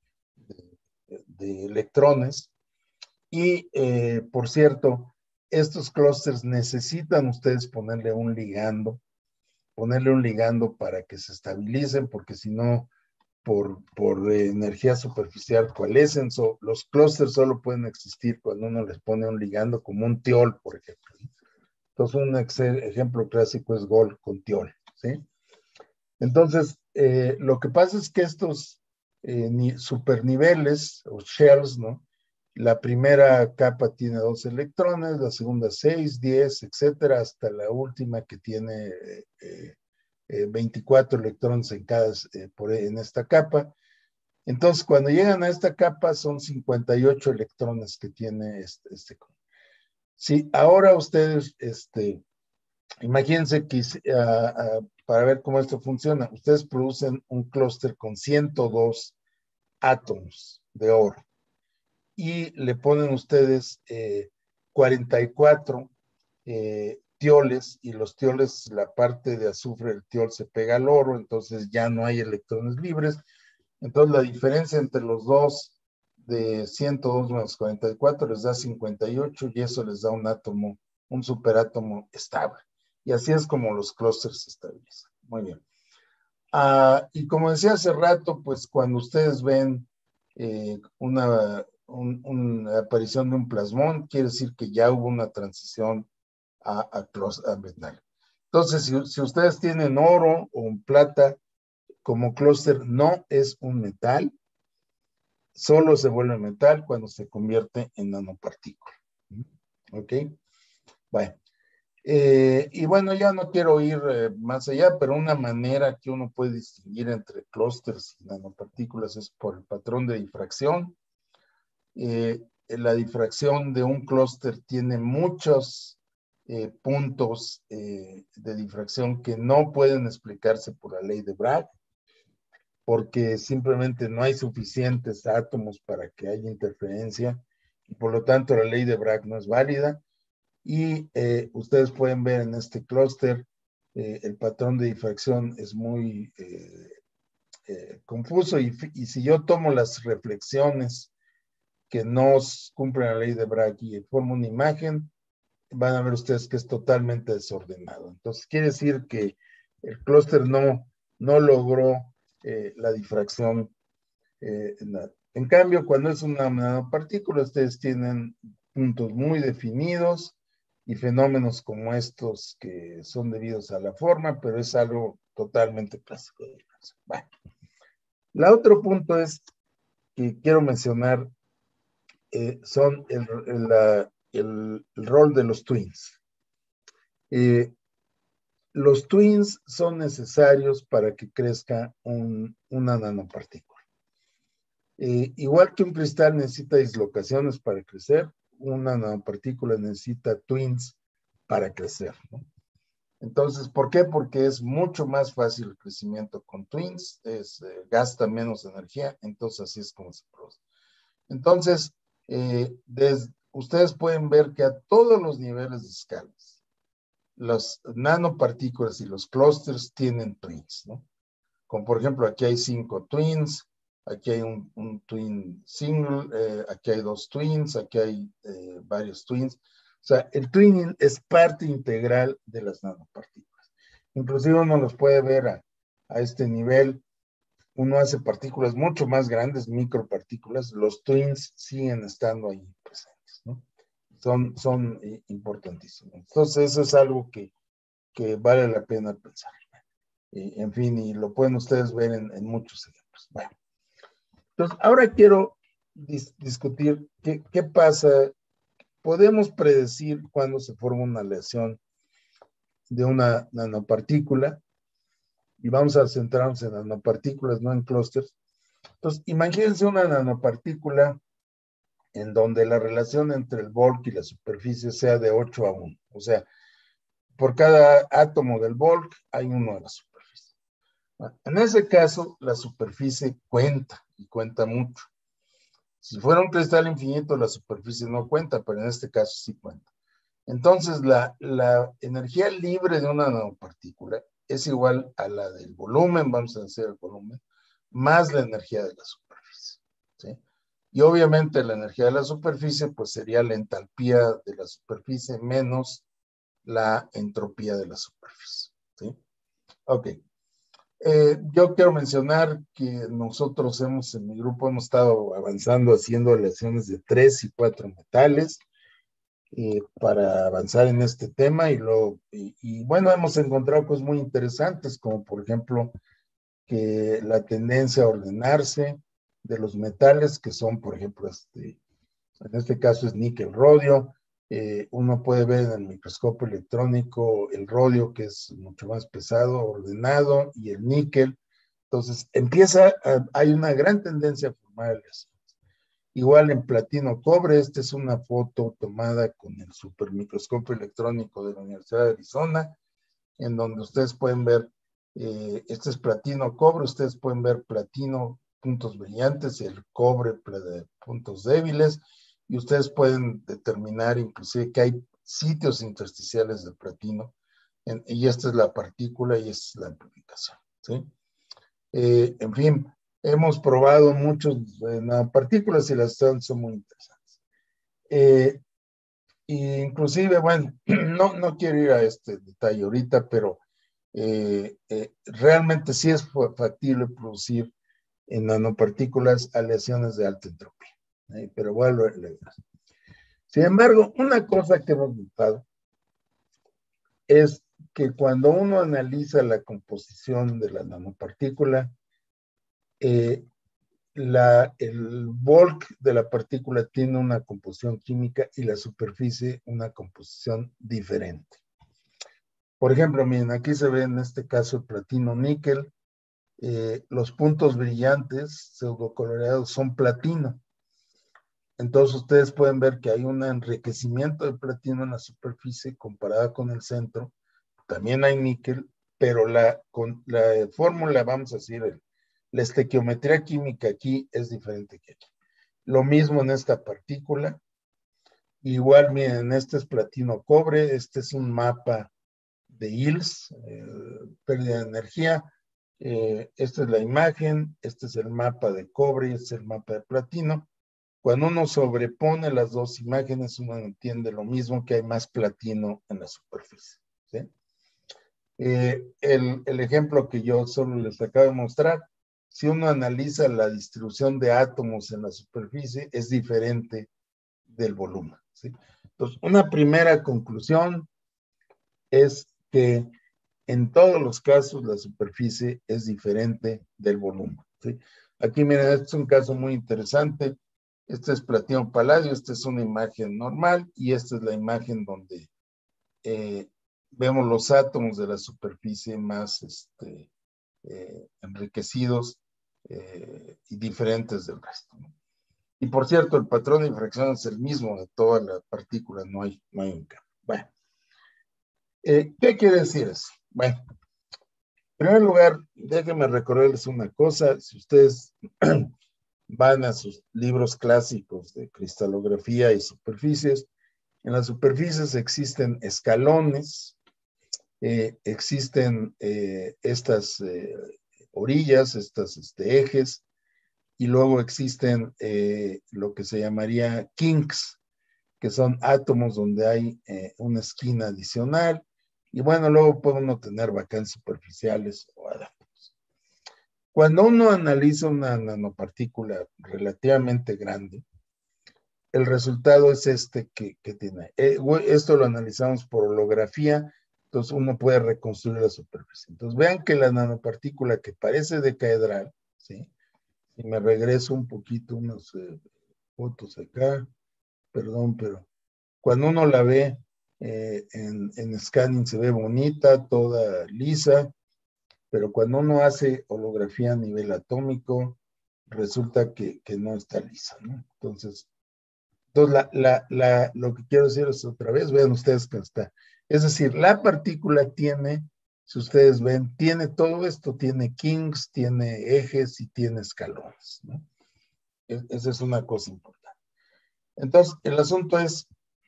de electrones. Y, por cierto, estos clústeres necesitan ustedes ponerle un ligando para que se estabilicen, porque si no, por energía superficial coalescen. Los clústeres solo pueden existir cuando uno les pone un ligando, como un tiol, por ejemplo. Entonces, un ejemplo clásico es Gold con tiol, ¿sí? Entonces, lo que pasa es que estos superniveles o shells, ¿no? La primera capa tiene 2 electrones, la segunda 6, 10, etcétera, hasta la última que tiene 24 electrones en esta capa. Entonces, cuando llegan a esta capa, son 58 electrones que tiene este. Sí, ahora ustedes, imagínense que para ver cómo esto funciona, ustedes producen un clúster con 102 átomos de oro y le ponen ustedes 44 tioles, y los tioles, la parte de azufre del tiol se pega al oro, entonces ya no hay electrones libres. Entonces la diferencia entre los dos de 102 menos 44 les da 58 y eso les da un átomo, un superátomo estable. Y así es como los clústeres se estabilizan. Muy bien. Y como decía hace rato, pues cuando ustedes ven una aparición de un plasmón, quiere decir que ya hubo una transición a metal. Entonces, si ustedes tienen oro o plata como clúster, no es un metal, solo se vuelve metal cuando se convierte en nanopartícula. ¿Ok? Bueno. Y bueno, ya no quiero ir más allá, pero una manera que uno puede distinguir entre clústeres y nanopartículas es por el patrón de difracción. La difracción de un clúster tiene muchos puntos de difracción que no pueden explicarse por la ley de Bragg, porque simplemente no hay suficientes átomos para que haya interferencia y por lo tanto la ley de Bragg no es válida. Y ustedes pueden ver en este clúster el patrón de difracción es muy confuso y si yo tomo las reflexiones que no cumplen la ley de Bragg y formo una imagen, van a ver ustedes que es totalmente desordenado. Entonces quiere decir que el clúster no logró la difracción. En cambio, cuando es una nanopartícula, ustedes tienen puntos muy definidos y fenómenos como estos que son debidos a la forma, pero es algo totalmente clásico de difracción. Bueno, el otro punto es que quiero mencionar son el rol de los twins. Los twins son necesarios para que crezca una nanopartícula. Igual que un cristal necesita dislocaciones para crecer, una nanopartícula necesita twins para crecer, ¿no? Entonces, ¿por qué? Porque es mucho más fácil el crecimiento con twins, gasta menos energía, entonces así es como se produce. Entonces, ustedes pueden ver que a todos los niveles de escalas, las nanopartículas y los clústeres tienen twins, ¿no? Como por ejemplo, aquí hay 5 twins, aquí hay un twin single, aquí hay 2 twins, aquí hay varios twins. O sea, el twinning es parte integral de las nanopartículas. Inclusive uno los puede ver a este nivel. Uno hace partículas mucho más grandes, micropartículas, los twins siguen estando ahí presentes, ¿no? Son importantísimos. Entonces, eso es algo que vale la pena pensar. En fin, y lo pueden ustedes ver en muchos ejemplos. Bueno, entonces, ahora quiero discutir qué pasa. Podemos predecir cuándo se forma una aleación de una nanopartícula, y vamos a centrarnos en nanopartículas, no en clústeres. Entonces, imagínense una nanopartícula en donde la relación entre el bulk y la superficie sea de 8:1. O sea, por cada átomo del bulk hay uno de la superficie. En ese caso, la superficie cuenta y cuenta mucho. Si fuera un cristal infinito, la superficie no cuenta, pero en este caso sí cuenta. Entonces, la energía libre de una nanopartícula es igual a la del volumen, vamos a decir el volumen, más la energía de la superficie, ¿sí? Y obviamente la energía de la superficie, pues sería la entalpía de la superficie menos la entropía de la superficie, ¿sí? Ok. Yo quiero mencionar que nosotros en mi grupo hemos estado avanzando haciendo aleaciones de 3 y 4 metales para avanzar en este tema y bueno, hemos encontrado cosas muy interesantes, como por ejemplo que la tendencia a ordenarse de los metales, que son por ejemplo, en este caso es níquel-rodio. Uno puede ver en el microscopio electrónico el rodio, que es mucho más pesado, ordenado, y el níquel. Entonces, hay una gran tendencia a formar aleaciones. Igual en platino cobre, esta es una foto tomada con el supermicroscopio electrónico de la Universidad de Arizona, en donde ustedes pueden ver, este es platino cobre, ustedes pueden ver platino puntos brillantes y el cobre puntos débiles, y ustedes pueden determinar inclusive que hay sitios intersticiales de platino, y esta es la partícula y esta es la amplificación, ¿sí? En fin, hemos probado muchas nanopartículas y las son muy interesantes. Inclusive, bueno, no quiero ir a este detalle ahorita, pero realmente sí es factible producir en nanopartículas aleaciones de alta entropía. Pero bueno, sin embargo, una cosa que hemos notado es que cuando uno analiza la composición de la nanopartícula, el bulk de la partícula tiene una composición química y la superficie una composición diferente. Por ejemplo, miren, aquí se ve en este caso el platino níquel. Los puntos brillantes pseudocoloreados son platino. Entonces ustedes pueden ver que hay un enriquecimiento de platino en la superficie comparada con el centro. También hay níquel, pero con la fórmula, vamos a decir, la estequiometría química aquí es diferente que aquí. Lo mismo en esta partícula. Igual, miren, este es platino cobre, este es un mapa de ILS, pérdida de energía. Esta es la imagen, este es el mapa de cobre y este es el mapa de platino. Cuando uno sobrepone las dos imágenes, uno entiende lo mismo, que hay más platino en la superficie, ¿sí? El ejemplo que yo solo les acabo de mostrar, si uno analiza la distribución de átomos en la superficie, es diferente del volumen, ¿sí? Entonces, una primera conclusión es que en todos los casos la superficie es diferente del volumen, ¿sí? Aquí miren, este es un caso muy interesante. Este es platino paladio, esta es una imagen normal y esta es la imagen donde vemos los átomos de la superficie más enriquecidos y diferentes del resto, ¿no? Y por cierto, el patrón de infracción es el mismo de todas las partículas, no hay un cambio. Bueno, ¿qué quiere decir eso? Bueno, en primer lugar, déjenme recordarles una cosa. Si ustedes van a sus libros clásicos de cristalografía y superficies, en las superficies existen escalones, existen estas orillas, estos ejes, y luego existen lo que se llamaría kinks, que son átomos donde hay una esquina adicional, y bueno, luego puede uno tener vacancias superficiales o adápticos. Cuando uno analiza una nanopartícula relativamente grande, el resultado es este que tiene. Esto lo analizamos por holografía, entonces uno puede reconstruir la superficie. Entonces vean que la nanopartícula que parece decaedral, ¿sí? Si me regreso un poquito, unas fotos acá, perdón, pero cuando uno la ve en scanning se ve bonita, toda lisa, pero cuando uno hace holografía a nivel atómico, resulta que no está lisa, ¿no? Entonces lo que quiero decir es otra vez, vean ustedes que está. Es decir, la partícula tiene, si ustedes ven, tiene todo esto, tiene kinks, tiene ejes y tiene escalones, ¿no? Esa es una cosa importante. Entonces, el asunto es,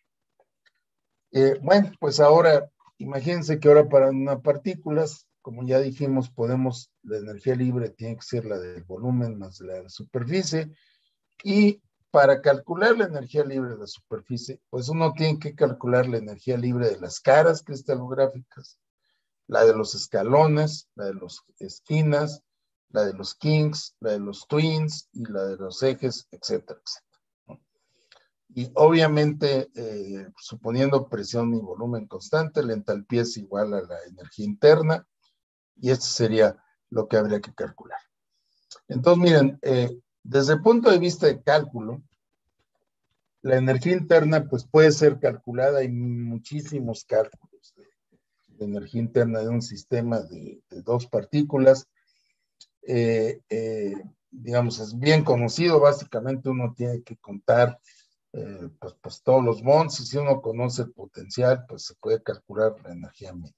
bueno, pues ahora, imagínense que ahora para nanopartículas, como ya dijimos, la energía libre tiene que ser la del volumen más la superficie, y para calcular la energía libre de la superficie, pues uno tiene que calcular la energía libre de las caras cristalográficas, la de los escalones, la de las esquinas, la de los kinks, la de los twins y la de los ejes, etcétera, etcétera. Y obviamente, suponiendo presión y volumen constante, la entalpía es igual a la energía interna, y esto sería lo que habría que calcular. Entonces, miren, desde el punto de vista de cálculo, la energía interna pues puede ser calculada. Hay muchísimos cálculos de energía interna de un sistema de dos partículas. digamos, es bien conocido. Básicamente uno tiene que contar pues todos los bonds, y si uno conoce el potencial, pues se puede calcular la energía mínima.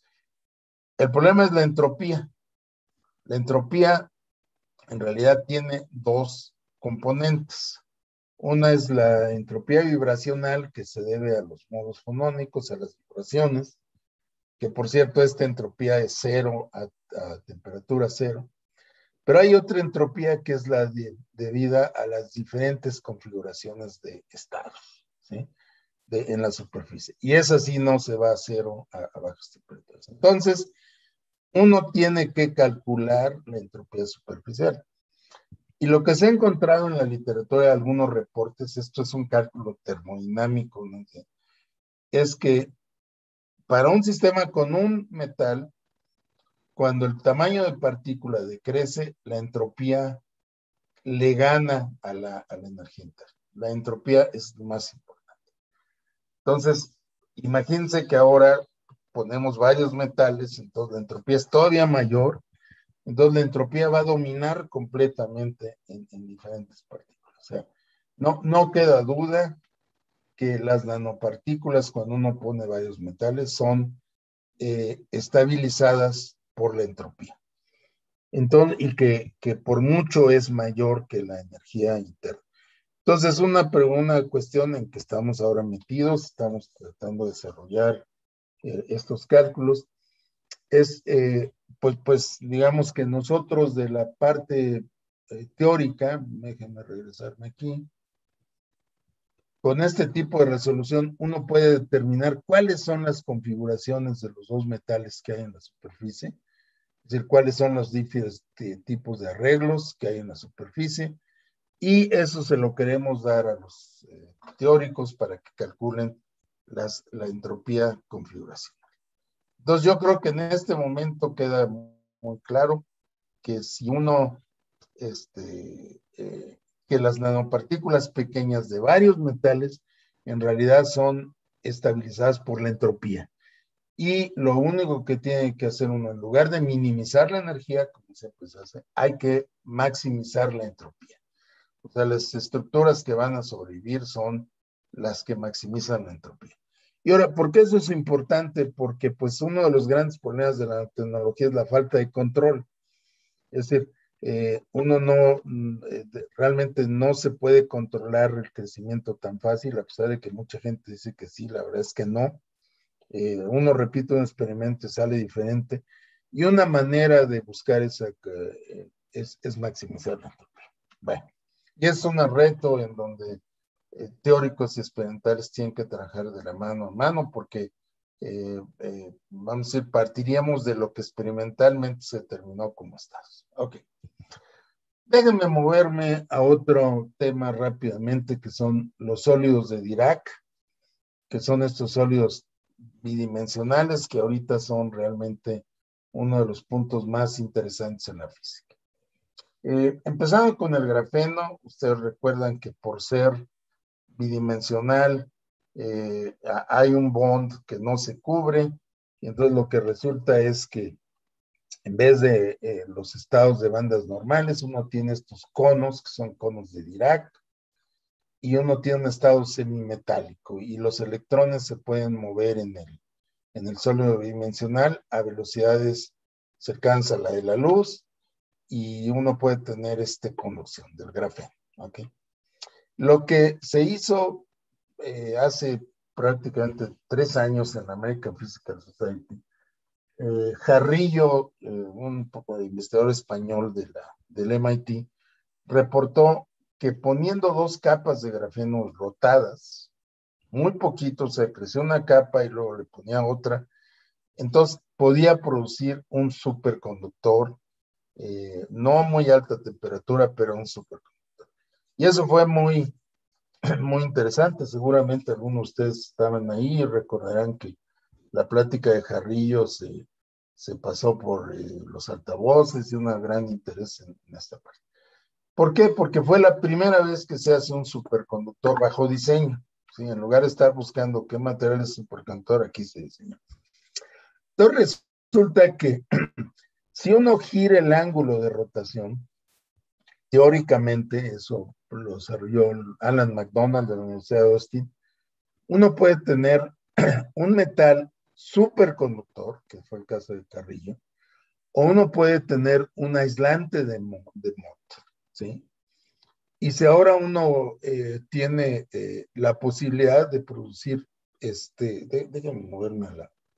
El problema es la entropía. La entropía en realidad tiene dos componentes. Una es la entropía vibracional, que se debe a los modos fonónicos, a las vibraciones, que por cierto esta entropía es cero a temperatura cero. Pero hay otra entropía que es la debida a las diferentes configuraciones de estados, ¿sí? En la superficie. Y esa sí no se va a cero a bajas temperaturas. Entonces, uno tiene que calcular la entropía superficial. Y lo que se ha encontrado en la literatura de algunos reportes, esto es un cálculo termodinámico, ¿no? Es que para un sistema con un metal, cuando el tamaño de partícula decrece, la entropía le gana a la energía interna. La entropía es lo más importante. Entonces, imagínense que ahora ponemos varios metales, entonces la entropía es todavía mayor, entonces la entropía va a dominar completamente en diferentes partículas. O sea, no queda duda que las nanopartículas, cuando uno pone varios metales, son estabilizadas por la entropía. Entonces, y que por mucho es mayor que la energía interna. Entonces, una cuestión en que estamos ahora metidos, estamos tratando de desarrollar estos cálculos, es, pues, digamos que nosotros de la parte teórica, déjenme regresarme aquí, con este tipo de resolución uno puede determinar cuáles son las configuraciones de los dos metales que hay en la superficie, es decir, cuáles son los diferentes tipos de arreglos que hay en la superficie, y eso se lo queremos dar a los teóricos para que calculen la entropía configuracional. Entonces yo creo que en este momento queda muy claro que si uno, que las nanopartículas pequeñas de varios metales en realidad son estabilizadas por la entropía. Y lo único que tiene que hacer uno, en lugar de minimizar la energía, como siempre se hace, hay que maximizar la entropía. O sea, las estructuras que van a sobrevivir son las que maximizan la entropía. Y ahora, ¿por qué eso es importante? Porque pues uno de los grandes problemas de la tecnología es la falta de control. Es decir, uno realmente no se puede controlar el crecimiento tan fácil, a pesar de que mucha gente dice que sí, la verdad es que no. Uno repite un experimento y sale diferente. Y una manera de buscar esa es maximizar la entropía. Bueno, y es un reto en donde teóricos y experimentales tienen que trabajar de la mano a mano, porque vamos a decir, partiríamos de lo que experimentalmente se determinó como estados. Ok. Déjenme moverme a otro tema rápidamente, que son los sólidos de Dirac, que son estos sólidos bidimensionales que ahorita son realmente uno de los puntos más interesantes en la física. Empezando con el grafeno, ustedes recuerdan que por ser bidimensional hay un bond que no se cubre, y entonces lo que resulta es que en vez de los estados de bandas normales, uno tiene estos conos, que son conos de Dirac, y uno tiene un estado semimetálico, y los electrones se pueden mover en el sólido bidimensional a velocidades cercanas a la de la luz, y uno puede tener conducción del grafeno. ¿Okay? Lo que se hizo hace prácticamente 3 años en la American Physical Society, Jarrillo, un investigador español del MIT, reportó que poniendo 2 capas de grafeno rotadas, muy poquito, se creció una capa y luego le ponía otra, entonces podía producir un superconductor, no a muy alta temperatura, pero un superconductor. Y eso fue muy, muy interesante. Seguramente algunos de ustedes estaban ahí y recordarán que la plática de Jarrillo se pasó por los altavoces y un gran interés en esta parte. ¿Por qué? Porque fue la primera vez que se hace un superconductor bajo diseño. ¿Sí? En lugar de estar buscando qué material es superconductor, aquí se diseñó. Entonces resulta que si uno gira el ángulo de rotación, teóricamente, eso lo desarrolló Alan McDonald de la Universidad de Austin, uno puede tener un metal superconductor, que fue el caso de Carrillo, o uno puede tener un aislante de Mott, ¿sí? Y si ahora uno tiene la posibilidad de producir, déjame moverme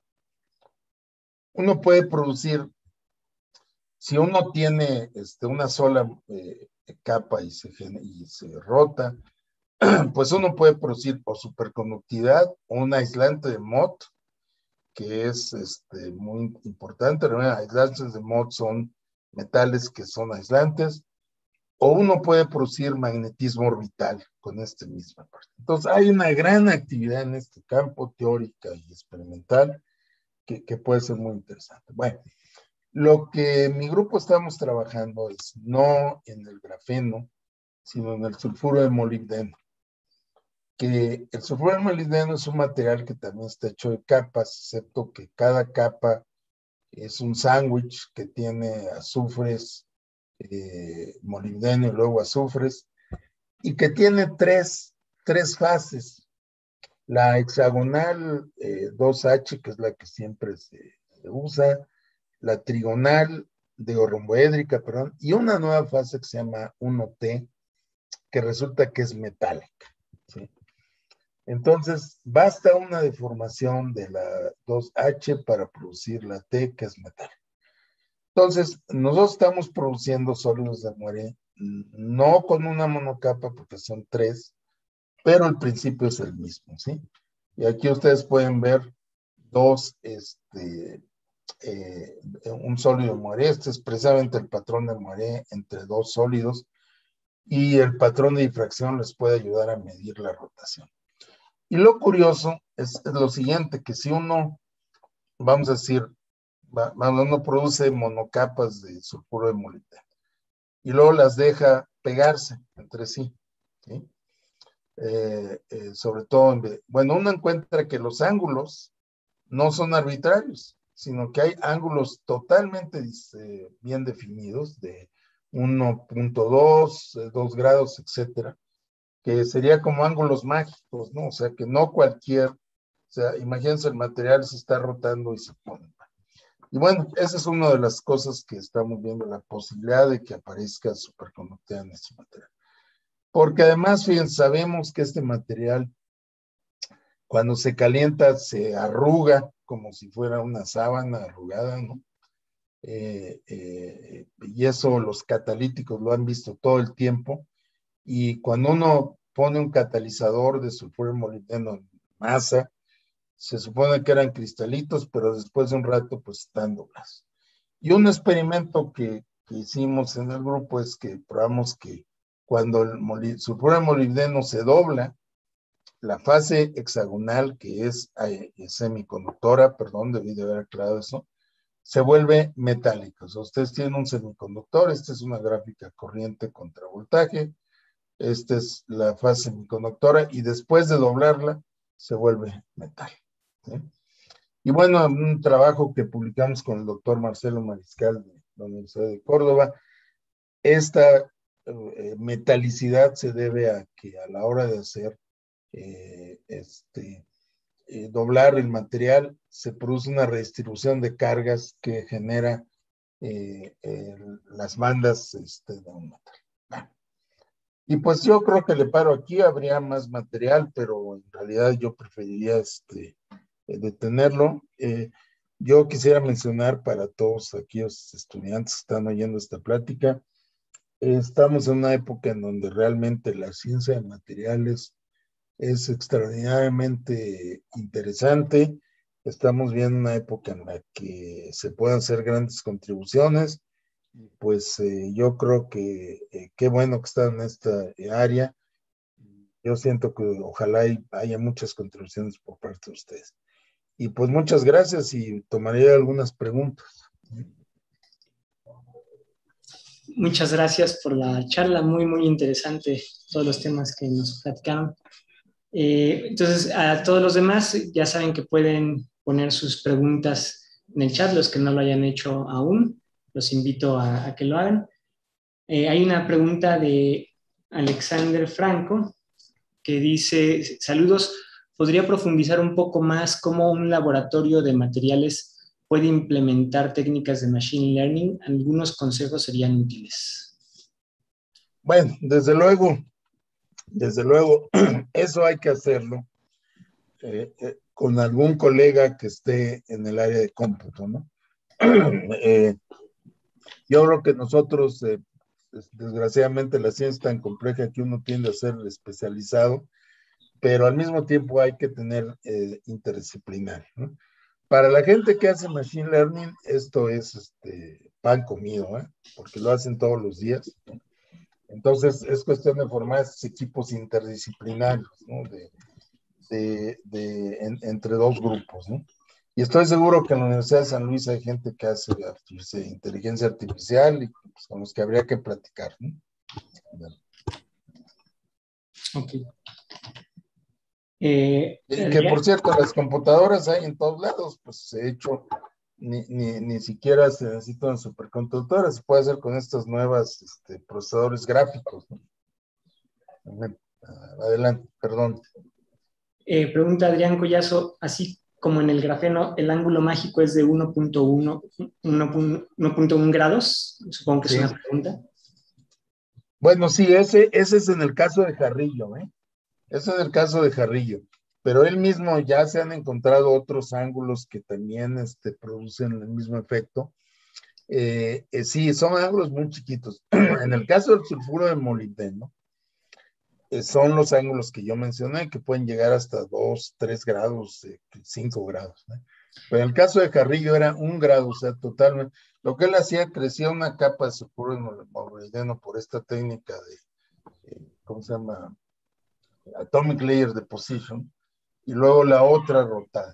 uno puede producir, si uno tiene una sola capa y se rota, pues uno puede producir o superconductividad o un aislante de Mott, que es muy importante. Aislantes de Mott son metales que son aislantes, o uno puede producir magnetismo orbital con esta misma parte. Entonces, hay una gran actividad en este campo teórica y experimental que puede ser muy interesante. Bueno, lo que mi grupo estamos trabajando es no en el grafeno, sino en el sulfuro de molibdeno. Que el sulfuro de molibdeno es un material que también está hecho de capas, excepto que cada capa es un sándwich que tiene azufres, molibdeno y luego azufres, y que tiene tres fases. La hexagonal 2H, que es la que siempre se usa, la trigonal de romboédrica, perdón, y una nueva fase que se llama 1T, que resulta que es metálica, ¿sí? Entonces, basta una deformación de la 2H para producir la T, que es metal. Entonces, nosotros estamos produciendo sólidos de Moiré, no con una monocapa, porque son tres, pero el principio es el mismo, ¿sí? Y aquí ustedes pueden ver un sólido de Moiré. Este es precisamente el patrón de Moiré entre dos sólidos, y el patrón de difracción les puede ayudar a medir la rotación. Y lo curioso es lo siguiente, que si uno, vamos a decir, uno produce monocapas de sulfuro de molibdeno y luego las deja pegarse entre sí, ¿sí? Sobre todo, bueno, uno encuentra que los ángulos no son arbitrarios, sino que hay ángulos totalmente bien definidos de 1.2, 2 grados, etcétera, que sería como ángulos mágicos, ¿no? O sea, que no cualquier, o sea, imagínense, el material se está rotando y se pone. Y bueno, esa es una de las cosas que estamos viendo, la posibilidad de que aparezca superconductividad en este material. Porque además, fíjense, sabemos que este material, cuando se calienta, se arruga como si fuera una sábana arrugada, ¿no? Y eso los catalíticos lo han visto todo el tiempo. Y cuando uno pone un catalizador de sulfuro de molibdeno en masa, se supone que eran cristalitos, pero después de un rato, pues están doblados. Y un experimento que hicimos en el grupo es que probamos que cuando el sulfuro de molibdeno se dobla, la fase hexagonal, que es semiconductora, perdón, debí de haber aclarado eso, se vuelve metálica. O sea, ustedes tienen un semiconductor, esta es una gráfica corriente contra voltaje, esta es la fase semiconductora, y después de doblarla, se vuelve metal, ¿sí? Y bueno, un trabajo que publicamos con el doctor Marcelo Mariscal de la Universidad de Córdoba, esta metalicidad se debe a que a la hora de hacer doblar el material, se produce una redistribución de cargas que genera las bandas de un metal. Y pues yo creo que le paro aquí, habría más material, pero en realidad yo preferiría detenerlo. Yo quisiera mencionar para todos aquellos estudiantes que están oyendo esta plática, estamos en una época en donde realmente la ciencia de materiales es extraordinariamente interesante. Estamos viendo una época en la que se pueden hacer grandes contribuciones. Pues yo creo que qué bueno que están en esta área. Yo siento que ojalá haya muchas contribuciones por parte de ustedes. Y pues muchas gracias y tomaré algunas preguntas. Muchas gracias por la charla, muy, muy interesante, todos los temas que nos platicaron. Entonces, a todos los demás ya saben que pueden poner sus preguntas en el chat, los que no lo hayan hecho aún, los invito a que lo hagan. Hay una pregunta de Alexander Franco que dice, saludos, ¿podría profundizar un poco más cómo un laboratorio de materiales puede implementar técnicas de Machine Learning? Algunos consejos serían útiles. Bueno, desde luego, eso hay que hacerlo con algún colega que esté en el área de cómputo, ¿no? Yo creo que nosotros, desgraciadamente, la ciencia es tan compleja que uno tiende a ser especializado, pero al mismo tiempo hay que tener interdisciplinario, ¿no? Para la gente que hace Machine Learning, esto es pan comido, ¿eh? Porque lo hacen todos los días. Entonces, es cuestión de formar estos equipos interdisciplinarios, ¿no? Entre dos grupos, ¿no? Y estoy seguro que en la Universidad de San Luis hay gente que hace inteligencia artificial y pues, con los que habría que platicar, ¿no? Ok. Que por cierto, las computadoras hay en todos lados, pues de hecho, ni siquiera se necesitan superconductoras, se puede hacer con estas nuevas procesadores gráficos, ¿no? Adelante, perdón. Pregunta Adrián Collazo, así como en el grafeno, el ángulo mágico es de 1.1 grados. Supongo que Sí. es una pregunta. Bueno, sí, ese es en el caso de Jarrillo, ¿eh? Ese es el caso de Jarrillo. Pero él mismo ya se han encontrado otros ángulos que también producen el mismo efecto. Sí, son ángulos muy chiquitos. En el caso del sulfuro de molibdeno, son los ángulos que yo mencioné, que pueden llegar hasta 2, 3 grados, 5 grados, ¿no? Pero en el caso de Carrillo era 1 grado, o sea, totalmente. Lo que él hacía, crecía una capa de sulfuro de molibdeno por esta técnica ¿cómo se llama? Atomic Layer Deposition, y luego la otra rotada.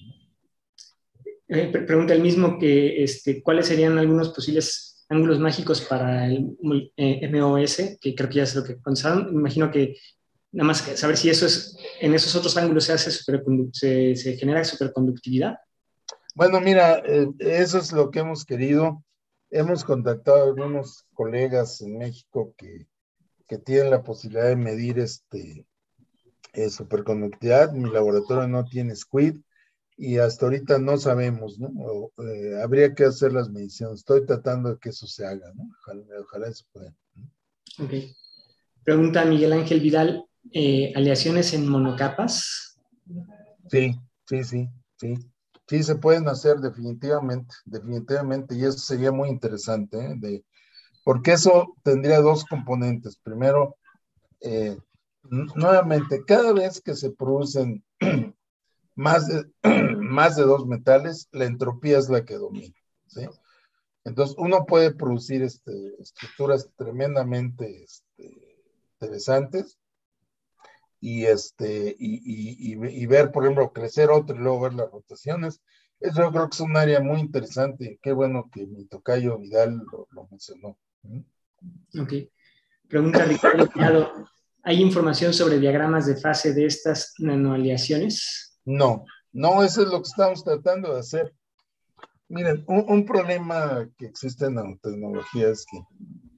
Pregunta el mismo que cuáles serían algunos posibles ángulos mágicos para el MOS, que creo que ya es lo que contestaron. Me imagino que nada más saber si eso es, en esos otros ángulos se genera superconductividad. Bueno, mira, eso es lo que hemos querido. Hemos contactado a algunos colegas en México que tienen la posibilidad de medir superconductividad. Mi laboratorio no tiene SQUID y hasta ahorita no sabemos, ¿no? Habría que hacer las mediciones. Estoy tratando de que eso se haga, ¿no? Ojalá eso pueda. Ok. Pregunta Miguel Ángel Vidal, ¿aleaciones en monocapas? Sí, sí, sí, sí. Sí se pueden hacer definitivamente, definitivamente, y eso sería muy interesante, ¿eh? Porque eso tendría dos componentes. Primero, nuevamente, cada vez que se producen más de, más de dos metales, la entropía es la que domina, ¿sí? Entonces, uno puede producir estructuras tremendamente interesantes y ver, por ejemplo, crecer otro y luego ver las rotaciones. Eso yo creo que es un área muy interesante. Qué bueno que mi tocayo Vidal lo mencionó. Ok. Pregunta Ricardo Tirado, ¿hay información sobre diagramas de fase de estas nanoaleaciones? No, no, eso es lo que estamos tratando de hacer. Miren, un problema que existe en nanotecnología es que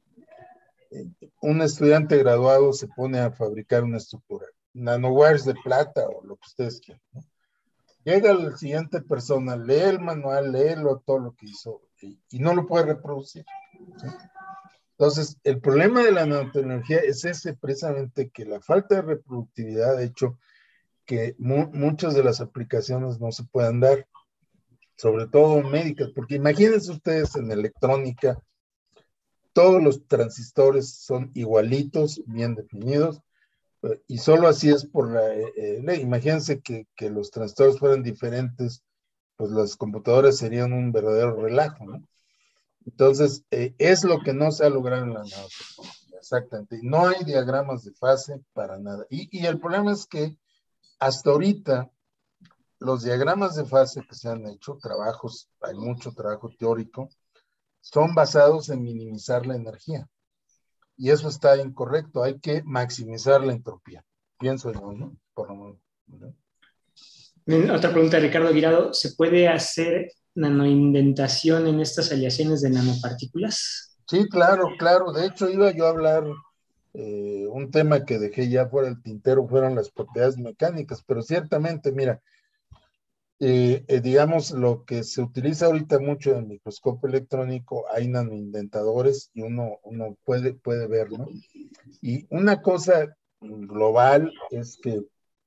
un estudiante graduado se pone a fabricar una estructura, nanowires de plata o lo que ustedes quieran, ¿no? Llega la siguiente persona, lee el manual, lee todo lo que hizo y no lo puede reproducir, ¿sí? Entonces, el problema de la nanotecnología es ese precisamente, que la falta de reproductividad ha hecho que muchas de las aplicaciones no se puedan dar, sobre todo médicas, porque imagínense ustedes en electrónica, todos los transistores son igualitos, bien definidos, y solo así es por la ley. Imagínense que los transistores fueran diferentes, pues las computadoras serían un verdadero relajo, ¿no? Entonces, es lo que no se ha logrado en la nanotecnología, exactamente. No hay diagramas de fase para nada. Y el problema es que hasta ahorita los diagramas de fase que se han hecho, hay mucho trabajo teórico, son basados en minimizar la energía. Y eso está incorrecto, hay que maximizar la entropía, pienso yo, ¿no? Por lo menos, ¿no? Otra pregunta de Ricardo Virado, ¿se puede hacer nanoindentación en estas aleaciones de nanopartículas? Sí, claro, claro. De hecho, iba yo a hablar, un tema que dejé ya fuera del tintero, fueron las propiedades mecánicas, pero ciertamente, mira, digamos, lo que se utiliza ahorita mucho en el microscopio electrónico, hay nanoindentadores y uno puede ver, ¿no? Y una cosa global es que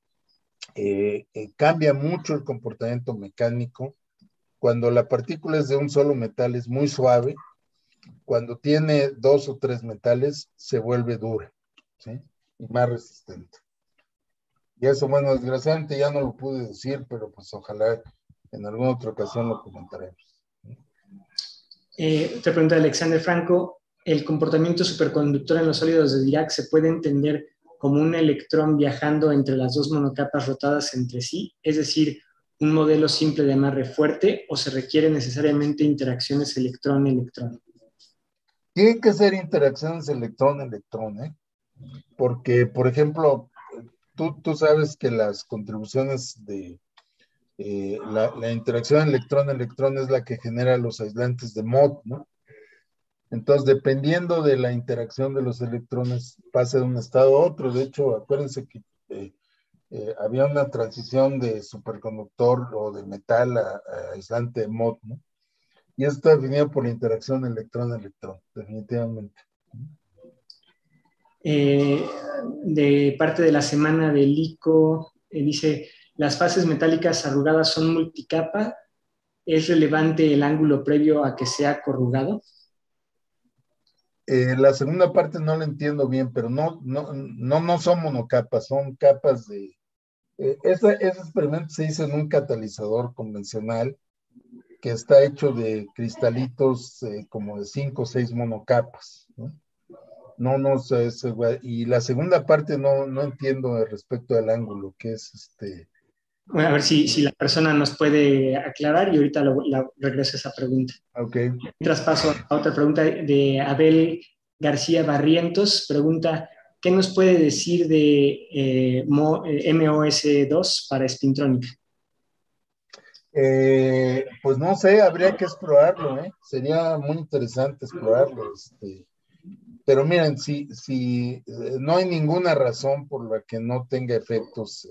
cambia mucho el comportamiento mecánico. Cuando la partícula es de un solo metal es muy suave, cuando tiene dos o tres metales se vuelve dura, ¿sí? Y más resistente. Y eso, bueno, desgraciadamente ya no lo pude decir, pero pues ojalá en alguna otra ocasión lo comentaremos. Otra pregunta de Alexander Franco. ¿El comportamiento superconductor en los sólidos de Dirac se puede entender como un electrón viajando entre las dos monocapas rotadas entre sí? Es decir, un modelo simple de amarre fuerte, o se requiere necesariamente interacciones electrón-electrón. Tiene que ser interacciones electrón-electrón, ¿eh? Porque, por ejemplo, tú sabes que las contribuciones de la interacción electrón-electrón es la que genera los aislantes de Mott, ¿no? Entonces, dependiendo de la interacción de los electrones, pasa de un estado a otro. De hecho, acuérdense que había una transición de superconductor o de metal a aislante de Mott, ¿no? Y eso está definido por la interacción electrón-electrón, definitivamente. Eh, de parte de la semana de LICO, dice, las fases metálicas arrugadas son multicapa. ¿Es relevante el ángulo previo a que sea corrugado? La segunda parte no la entiendo bien, pero no son monocapas, son capas de... ese experimento se hizo en un catalizador convencional que está hecho de cristalitos como de 5 o 6 monocapas, ¿no? No sé, y la segunda parte no entiendo respecto al ángulo, que es Bueno, a ver si la persona nos puede aclarar y ahorita regreso a esa pregunta. ok. Mientras paso a otra pregunta de Abel García Barrientos. Pregunta, ¿qué nos puede decir de MOS2 para espintrónica? Pues no sé, habría que explorarlo, ¿eh? Sería muy interesante explorarlo, pero miren, si no hay ninguna razón por la que no tenga efectos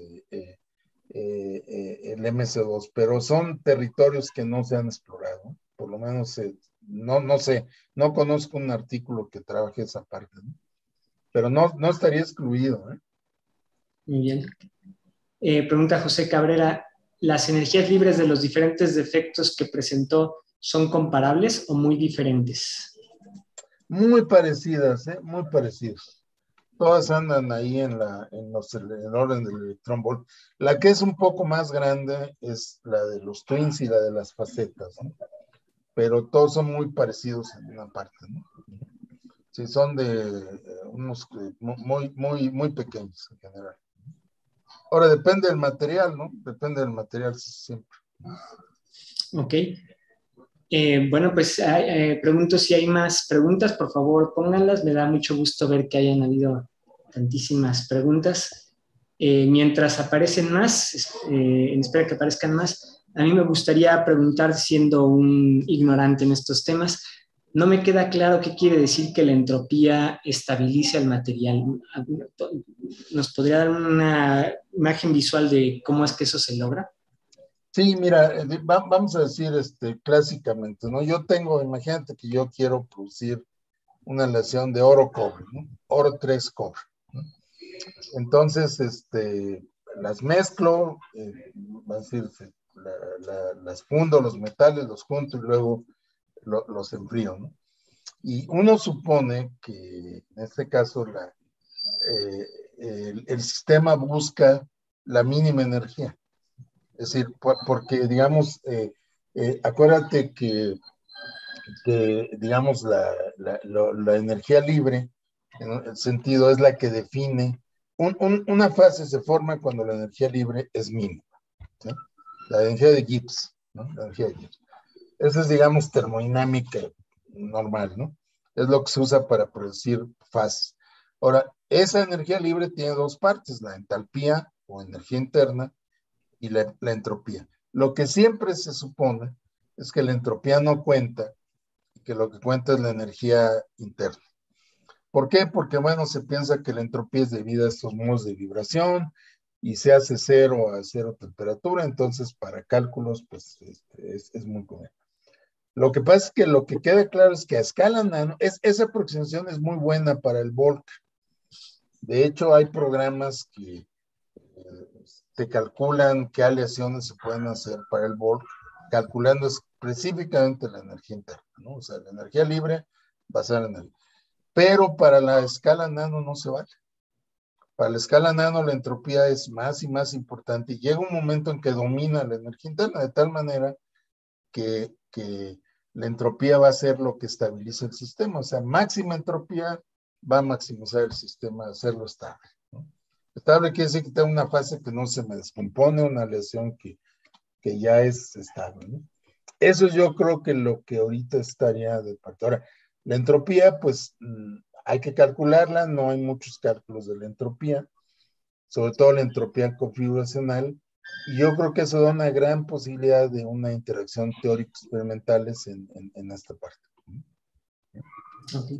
el MC2, pero son territorios que no se han explorado, por lo menos no sé, no conozco un artículo que trabaje esa parte, ¿no? Pero no estaría excluido, ¿eh? Muy bien. Pregunta José Cabrera, ¿las energías libres de los diferentes defectos que presentó son comparables o muy diferentes? Muy parecidas, ¿eh? Muy parecidas. Todas andan ahí en el orden del electrón volt. La que es un poco más grande es la de los twins y la de las facetas, ¿no? Pero todos son muy parecidos en una parte, ¿no? Sí, son de unos muy pequeños en general. Ahora depende del material, ¿no? Depende del material siempre. Ok. Bueno, pues pregunto si hay más preguntas, por favor pónganlas. Me da mucho gusto ver que hayan habido tantísimas preguntas. Mientras aparecen más, en espera que aparezcan más, a mí me gustaría preguntar, siendo un ignorante en estos temas, no me queda claro qué quiere decir que la entropía estabilice al material. ¿Nos podría dar una imagen visual de cómo es que eso se logra? Sí, mira, vamos a decir clásicamente, ¿no? Imagínate que yo quiero producir una aleación de oro-cobre, ¿no? Oro 3 cobre, ¿no? Entonces, las mezclo, va a decir, las fundo, los metales, los junto y luego los enfrío, ¿no? Y uno supone que en este caso eh, el sistema busca la mínima energía. Es decir, porque, digamos, acuérdate que digamos, la energía libre, en el sentido, es la que define. Una fase se forma cuando la energía libre es mínima, ¿sí? La energía de Gibbs, ¿no? La energía de Gibbs. Esa es, digamos, termodinámica normal, ¿no? Es lo que se usa para producir fases. Ahora, esa energía libre tiene dos partes, la entalpía o energía interna y la entropía. Lo que siempre se supone es que la entropía no cuenta que lo que cuenta es la energía interna. ¿Por qué? Porque, bueno, se piensa que la entropía es debida a estos modos de vibración y se hace cero a cero temperatura, entonces para cálculos, pues, es muy común. Lo que pasa es que lo que queda claro es que a escala nano, esa aproximación es muy buena para el bulk. De hecho, hay programas que te calculan qué aleaciones se pueden hacer para el bulk, calculando específicamente la energía interna, ¿no? O sea, la energía libre basada en el... Pero para la escala nano no se vale. Para la escala nano la entropía es más y más importante y llega un momento en que domina la energía interna de tal manera que la entropía va a ser lo que estabiliza el sistema. O sea, máxima entropía va a maximizar el sistema, hacerlo estable, ¿no? Estable quiere decir que tengo una fase que no se me descompone, una aleación que ya es estable, ¿no? Eso yo creo que lo que ahorita estaría de parte. Ahora, la entropía, pues hay que calcularla, no hay muchos cálculos de la entropía, sobre todo la entropía configuracional, y yo creo que eso da una gran posibilidad de una interacción teórico-experimentales en esta parte. Okay.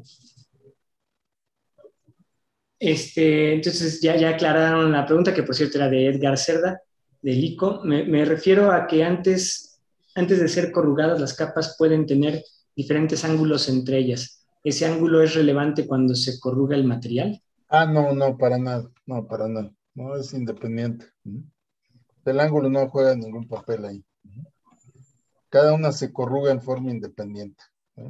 Entonces ya aclararon la pregunta, que por cierto era de Edgar Cerda, del ICO. Me refiero a que antes de ser corrugadas, las capas pueden tener diferentes ángulos entre ellas. ¿Ese ángulo es relevante cuando se corruga el material? Ah, no, para nada, no, para nada. No, es independiente. El ángulo no juega ningún papel ahí. Cada una se corruga en forma independiente.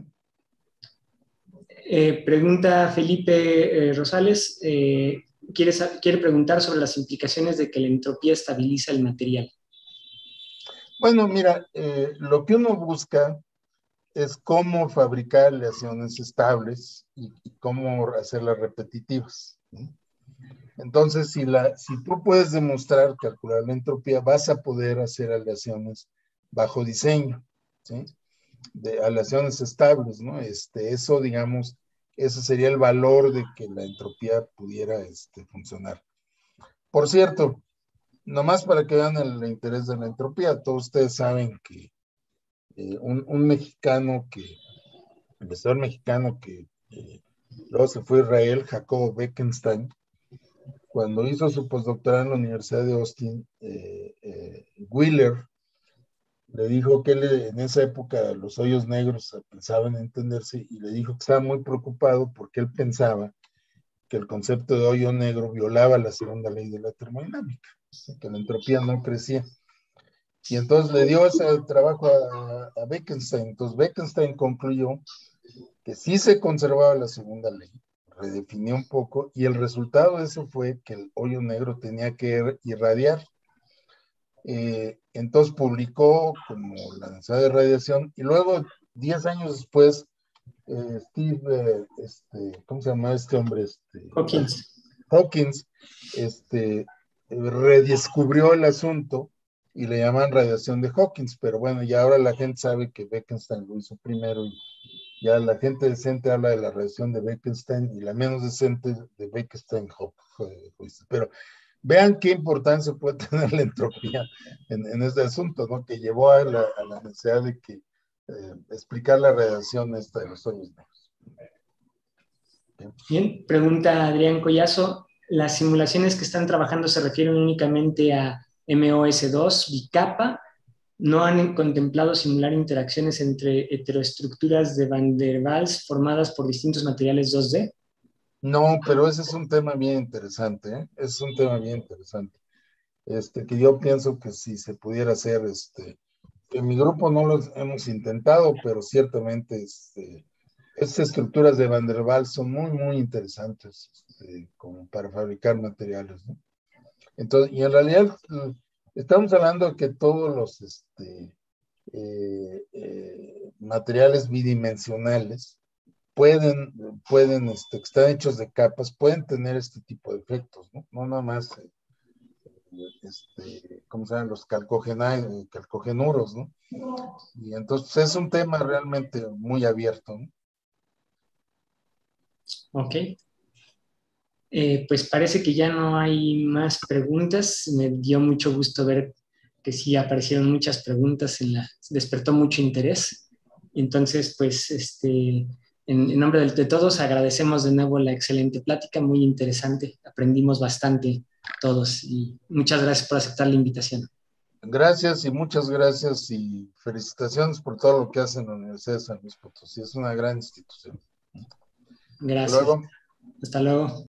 Pregunta Felipe Rosales, quiere preguntar sobre las implicaciones de que la entropía estabiliza el material. Bueno, mira, lo que uno busca es cómo fabricar aleaciones estables y cómo hacerlas repetitivas, ¿no? Entonces, si tú puedes demostrar, calcular la entropía, vas a poder hacer aleaciones bajo diseño, ¿sí? De aleaciones estables, ¿no? Eso, digamos, ese sería el valor de que la entropía pudiera funcionar. Por cierto, nomás para que vean el interés de la entropía, todos ustedes saben que un mexicano investigador mexicano que luego se fue a Israel, Jacobo Bekenstein, cuando hizo su postdoctorado en la Universidad de Austin, Wheeler le dijo que en esa época los hoyos negros pensaban entenderse y le dijo que estaba muy preocupado porque él pensaba que el concepto de hoyo negro violaba la segunda ley de la termodinámica, que la entropía no crecía. Y entonces le dio ese trabajo a Bekenstein. Entonces Bekenstein concluyó que sí se conservaba la segunda ley, redefinió un poco, y el resultado de eso fue que el hoyo negro tenía que irradiar. Entonces publicó como la necesidad de radiación, y luego, 10 años después, ¿cómo se llama este hombre? Hawkins. Hawkins, redescubrió el asunto y le llaman radiación de Hawkins, pero bueno, ya ahora la gente sabe que Bekenstein lo hizo primero y ya la gente decente habla de la radiación de Bekenstein y la menos decente de Bekenstein-Hawkins. Pero vean qué importancia puede tener la entropía en este asunto, ¿no? Que llevó a la necesidad de que explicar la radiación esta de los hoyos negros. Bien, pregunta Adrián Collazo. ¿Las simulaciones que están trabajando se refieren únicamente a MOS2, bicapa? ¿No han contemplado simular interacciones entre heteroestructuras de Van der Waals formadas por distintos materiales 2D? No, pero ese es un tema bien interesante, ¿eh? Es un tema bien interesante. Que yo pienso que si se pudiera hacer, en mi grupo no lo hemos intentado, pero ciertamente estas estructuras de Van der Waals son muy, muy interesantes, como para fabricar materiales, ¿no? Entonces, y en realidad estamos hablando de que todos los materiales bidimensionales que están hechos de capas, pueden tener este tipo de efectos, ¿no? No nada más, ¿cómo se llaman? Los calcogenuros, ¿no? Y entonces es un tema realmente muy abierto, ¿no? Ok. Pues parece que ya no hay más preguntas. Me dio mucho gusto ver que sí aparecieron muchas preguntas, despertó mucho interés. Entonces, pues, en nombre de todos, agradecemos de nuevo la excelente plática, muy interesante. Aprendimos bastante todos y muchas gracias por aceptar la invitación. Gracias y muchas gracias y felicitaciones por todo lo que hacen en la Universidad de San Luis Potosí. Es una gran institución. Hasta Gracias. luego. Hasta luego.